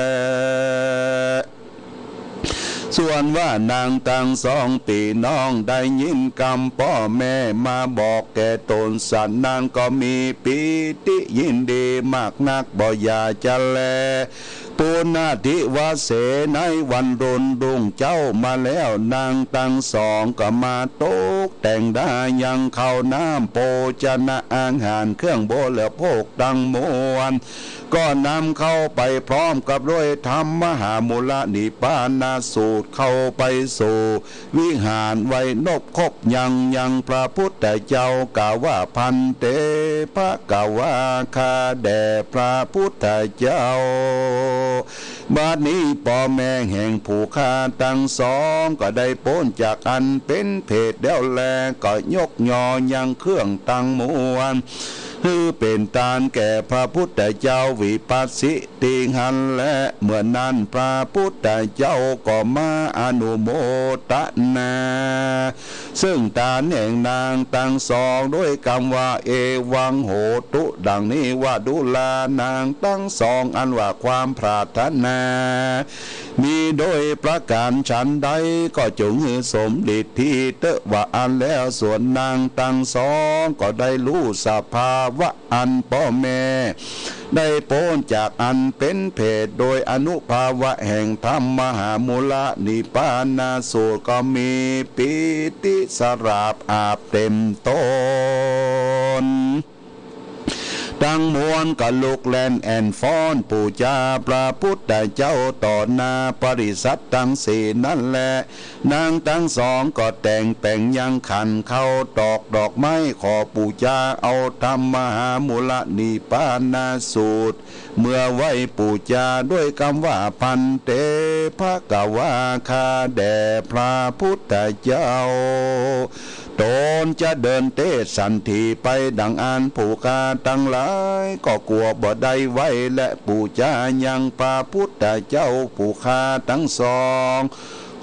ส่วนว่านางทั้งสองปีน้องได้ยินคำพ่อแม่มาบอกแก่ตนสันนางก็มีปีติยินดีมากนักบ่อยากจะแลปูนาธิวาเสในวันรุนรุ่งเจ้ามาแล้วนางทั้งสองก็มาตกแต่งได้ยังเข้าน้ำโภชนะอาหารเครื่องโบเหลือโภกดังมวลก็นำเข้าไปพร้อมกับด้วยธรรมมหามูลนิพพานาสูตรเข้าไปสู่วิหารไว้นบคบยังยังพระพุทธเจ้ากล่าวว่าพันเตภะกวาคาแด่พระพุทธเจ้าบัดนี้พ่อแม่แห่งผู้ฆ่าทั้งสองก็ได้พ้นจากอันเป็นเพศเดียวแลก็ยกยอยังเครื่องตั้งมวลคือเป็นตานแก่พระพุทธเจ้าวิปัสสิติหันและเมื่อนั้นพระพุทธเจ้าก็มาอนุโมทนาซึ่งตานแห่งนางทั้งสองด้วยคำว่าเอวังโหตุดังนี้ว่าดูลานางทั้งสองอันว่าความปรารถนามีโดยประการฉันใดก็จงให้สมฤทธิเตว่าอันแล้วส่วนนางทั้งสองก็ได้รู้สภาวะอันพ่อแม่ได้พ้นจากอันเป็นเพศโดยอนุภาวะแห่งธรรมมหามูลนิพพานาสูตรก็มีปิติสราบอาบเต็มต้นดังมวลกับลูกแลนแอนฟ้อนปูจาพระพุทธเจ้าต่อหน้าปริสัททั้งสี่นั่นแหละนางทั้งสองก็แต่งแต่งยังขันเข้าตอกดอกไม้ขอปูจาเอาธรรมมหามูลนิพพานาสูตรเมื่อไหวปูจาด้วยคำว่าพันเตภะกวาคาแด่พระพุทธเจ้าตนจะเดินเตะสันทีไปดังอันผู้กาทั้งหลายก็กลัวบ่ได้ไว้และปูจายังพระพุทธเจ้าผู้คาทั้งสองข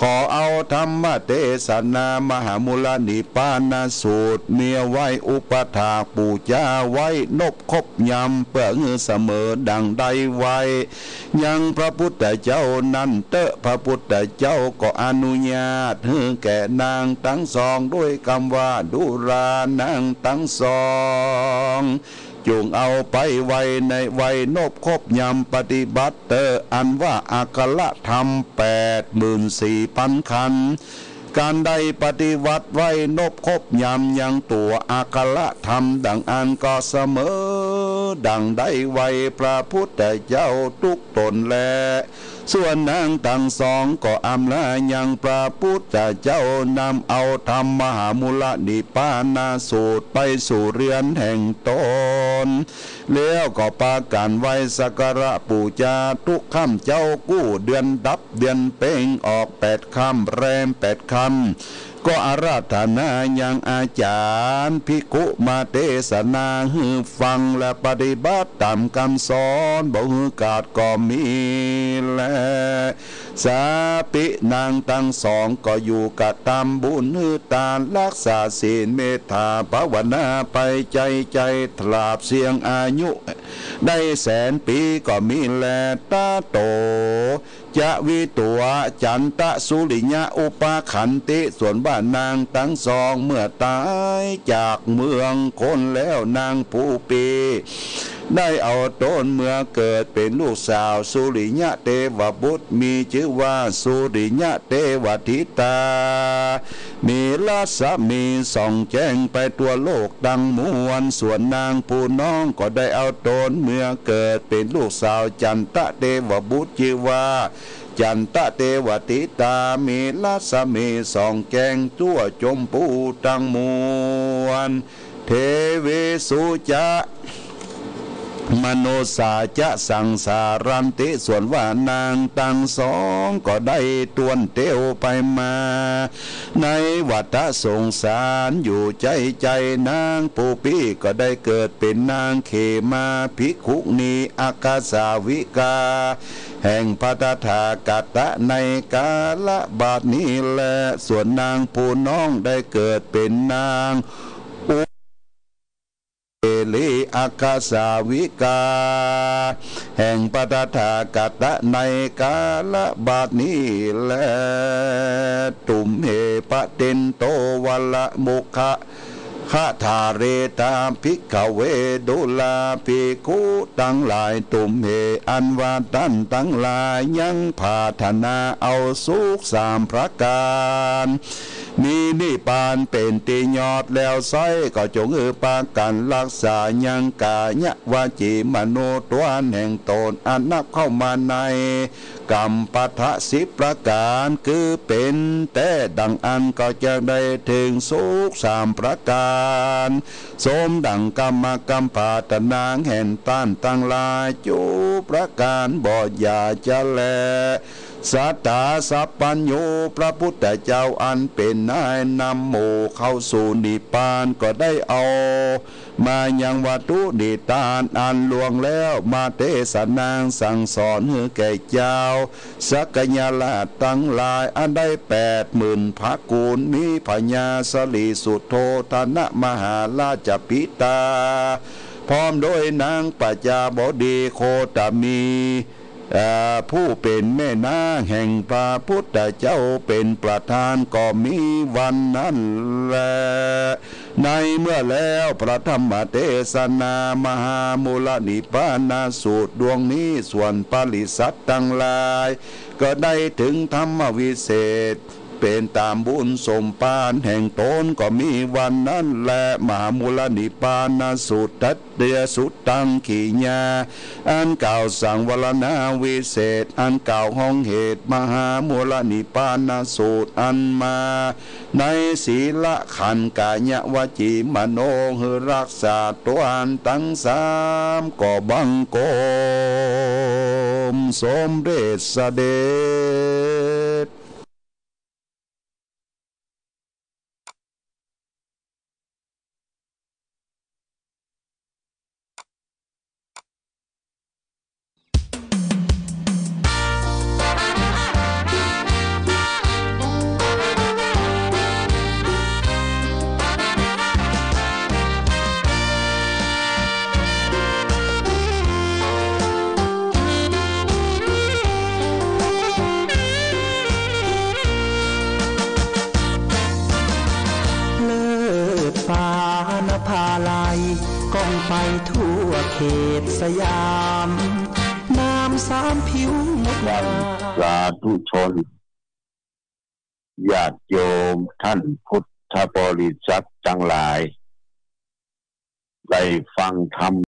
ขอเอาธรรมเทศนามหามูลนิพพานสูตรเมียไว้อุปถาปูจาไว้นบคบยำเพื่อเงือเสมอดังใดไว้ยังพระพุทธเจ้านั้นเตอะพระพุทธเจ้าก็อนุญาตให้แก่นางทั้งสองด้วยคำว่าดุรานางทั้งสองจงเอาไปไว้ในไว้นบคบยำปฏิบัติเตออันว่าอาคละธรรมแปดหมื่นสี่พันคันการใดปฏิวัติไว้นบคบยำยังตัวอาคละธรรมดังอันก็เสมอดังได้ไว้พระพุทธเจ้าทุกตนแลส่วนนางทั้งสองก็อำลายังพระพุทธเจ้านำเอาธรรมมหามูลนิพพานสูตรไปสู่เรือนแห่งตนแล้วก็ปากันไว้สักการะปูจาทุกค่ำเจ้ากู้เดือนดับเดือนเป่งออกแปดค่ำแรมแปดค่ำก็อาราธนายังอาจารย์ภิกขุมาเทศนาให้ฟังและปฏิบัติตามคำสอนบ่ฮือกาดก็มีแลสาปินางทั้งสองก็อยู่กับตามบุญฮือตารักษาศีลเมตตาภาวนาไปใจใจตราบเสียงอายุได้แสนปีก็มีแลตาโตจะวิตัวจันตะสุริยะอุปาขันติส่วนบ้านนางทั้งสองเมื่อตายจากเมืองคนแล้วนางผู้ปีได้เอาตนเมื่อเกิดเป็นลูกสาวสุริยะเทวบุตรมีชื่อว่าสุริยะเทวทิตามีลัศมีส่องแจ้งไปตัวโลกดังมวลส่วนนางผู้น้องก็ได้เอาตนเมื่อเกิดเป็นลูกสาวจันตะเทวบุตรชื่อว่าจันตะเทวทิตามีลัศมีส่องแจ้งตัวจมพูดังมวลเทเวสุจะมโนสาจะสังสารันติส่วนว่านางตั้งสองก็ได้ตวนเตียวไปมาในวัฏสงสารอยู่ใจใจนางปูปีก็ได้เกิดเป็นนางเขมาภิกขุณีอากาสาวิกาแห่งพัทธากตะในกาลบาทนี้แลส่วนนางผู้น้องได้เกิดเป็นนางเอลิอากาสาวิกาแห่งปตถากตะในกาลบาทนี้แลตุมเหปะเตนโตวัลมุขะคาถาเรตาภิกขเวดุลาภิกขุตั้งหลายตุมเหอันวาตันตั้งหลายยังภาธนาเอาสุขสามประการมีนิพพานเป็นตียอดแล้วไซก็จงเอือปากันรักษายังกายะวาจีมโนตัวแห่งตนอันนับเข้ามาในกรรมปัทะสิบประการคือเป็นแต่ดังอันก็จะได้ถึงสุขสามประการสมดังกรรมกรรมปาตนางแห่งต้านตั้งลายจูประการบ่อย่าจะแลสัตตาสัพพัญโยพระพุทธเจ้าอันเป็นนายนำหมู่เข้าสู่นิพพานก็ได้เอามายังวัตถุนิทานอันลวงแล้วมาเทศนางสั่งสอนให้แก่เจ้าสักยาลาตั้งหลายอันได้แปดหมื่นพระกูลมีพญาสลีสุโธธนะมหาราชปิตาพร้อมโดยนางปัจจาบดีโคตมีผู้เป็นแม่นางแห่งพระพุทธเจ้าเป็นประธานก็มีวันนั้นแลในเมื่อแล้วพระธรรมเทศนามหามูลนิพพานสูตรดวงนี้ส่วนปริสัตทั้งหลายก็ได้ถึงธรรมวิเศษเป็นตามบุญสมปานแห่งตนก็มีวันนั้นและมหามูลนิพพานสุตตัตเตียสุตตังขีญาอันกล่าวสังวรณาวิเศษอันกล่าวห้องเหตุมหามูลนิพพานสูตรอันมาในศีลขันธ์กายะวจีมโนหรักษาตัวอันตั้งสามก็บังโกมสมเด็จเสด็จไปทั่วเขตสยามน้ำสามผิวงดงามสาธุชนญาติโยมท่านพุทธบริษัททั้งหลายได้ฟังธรรม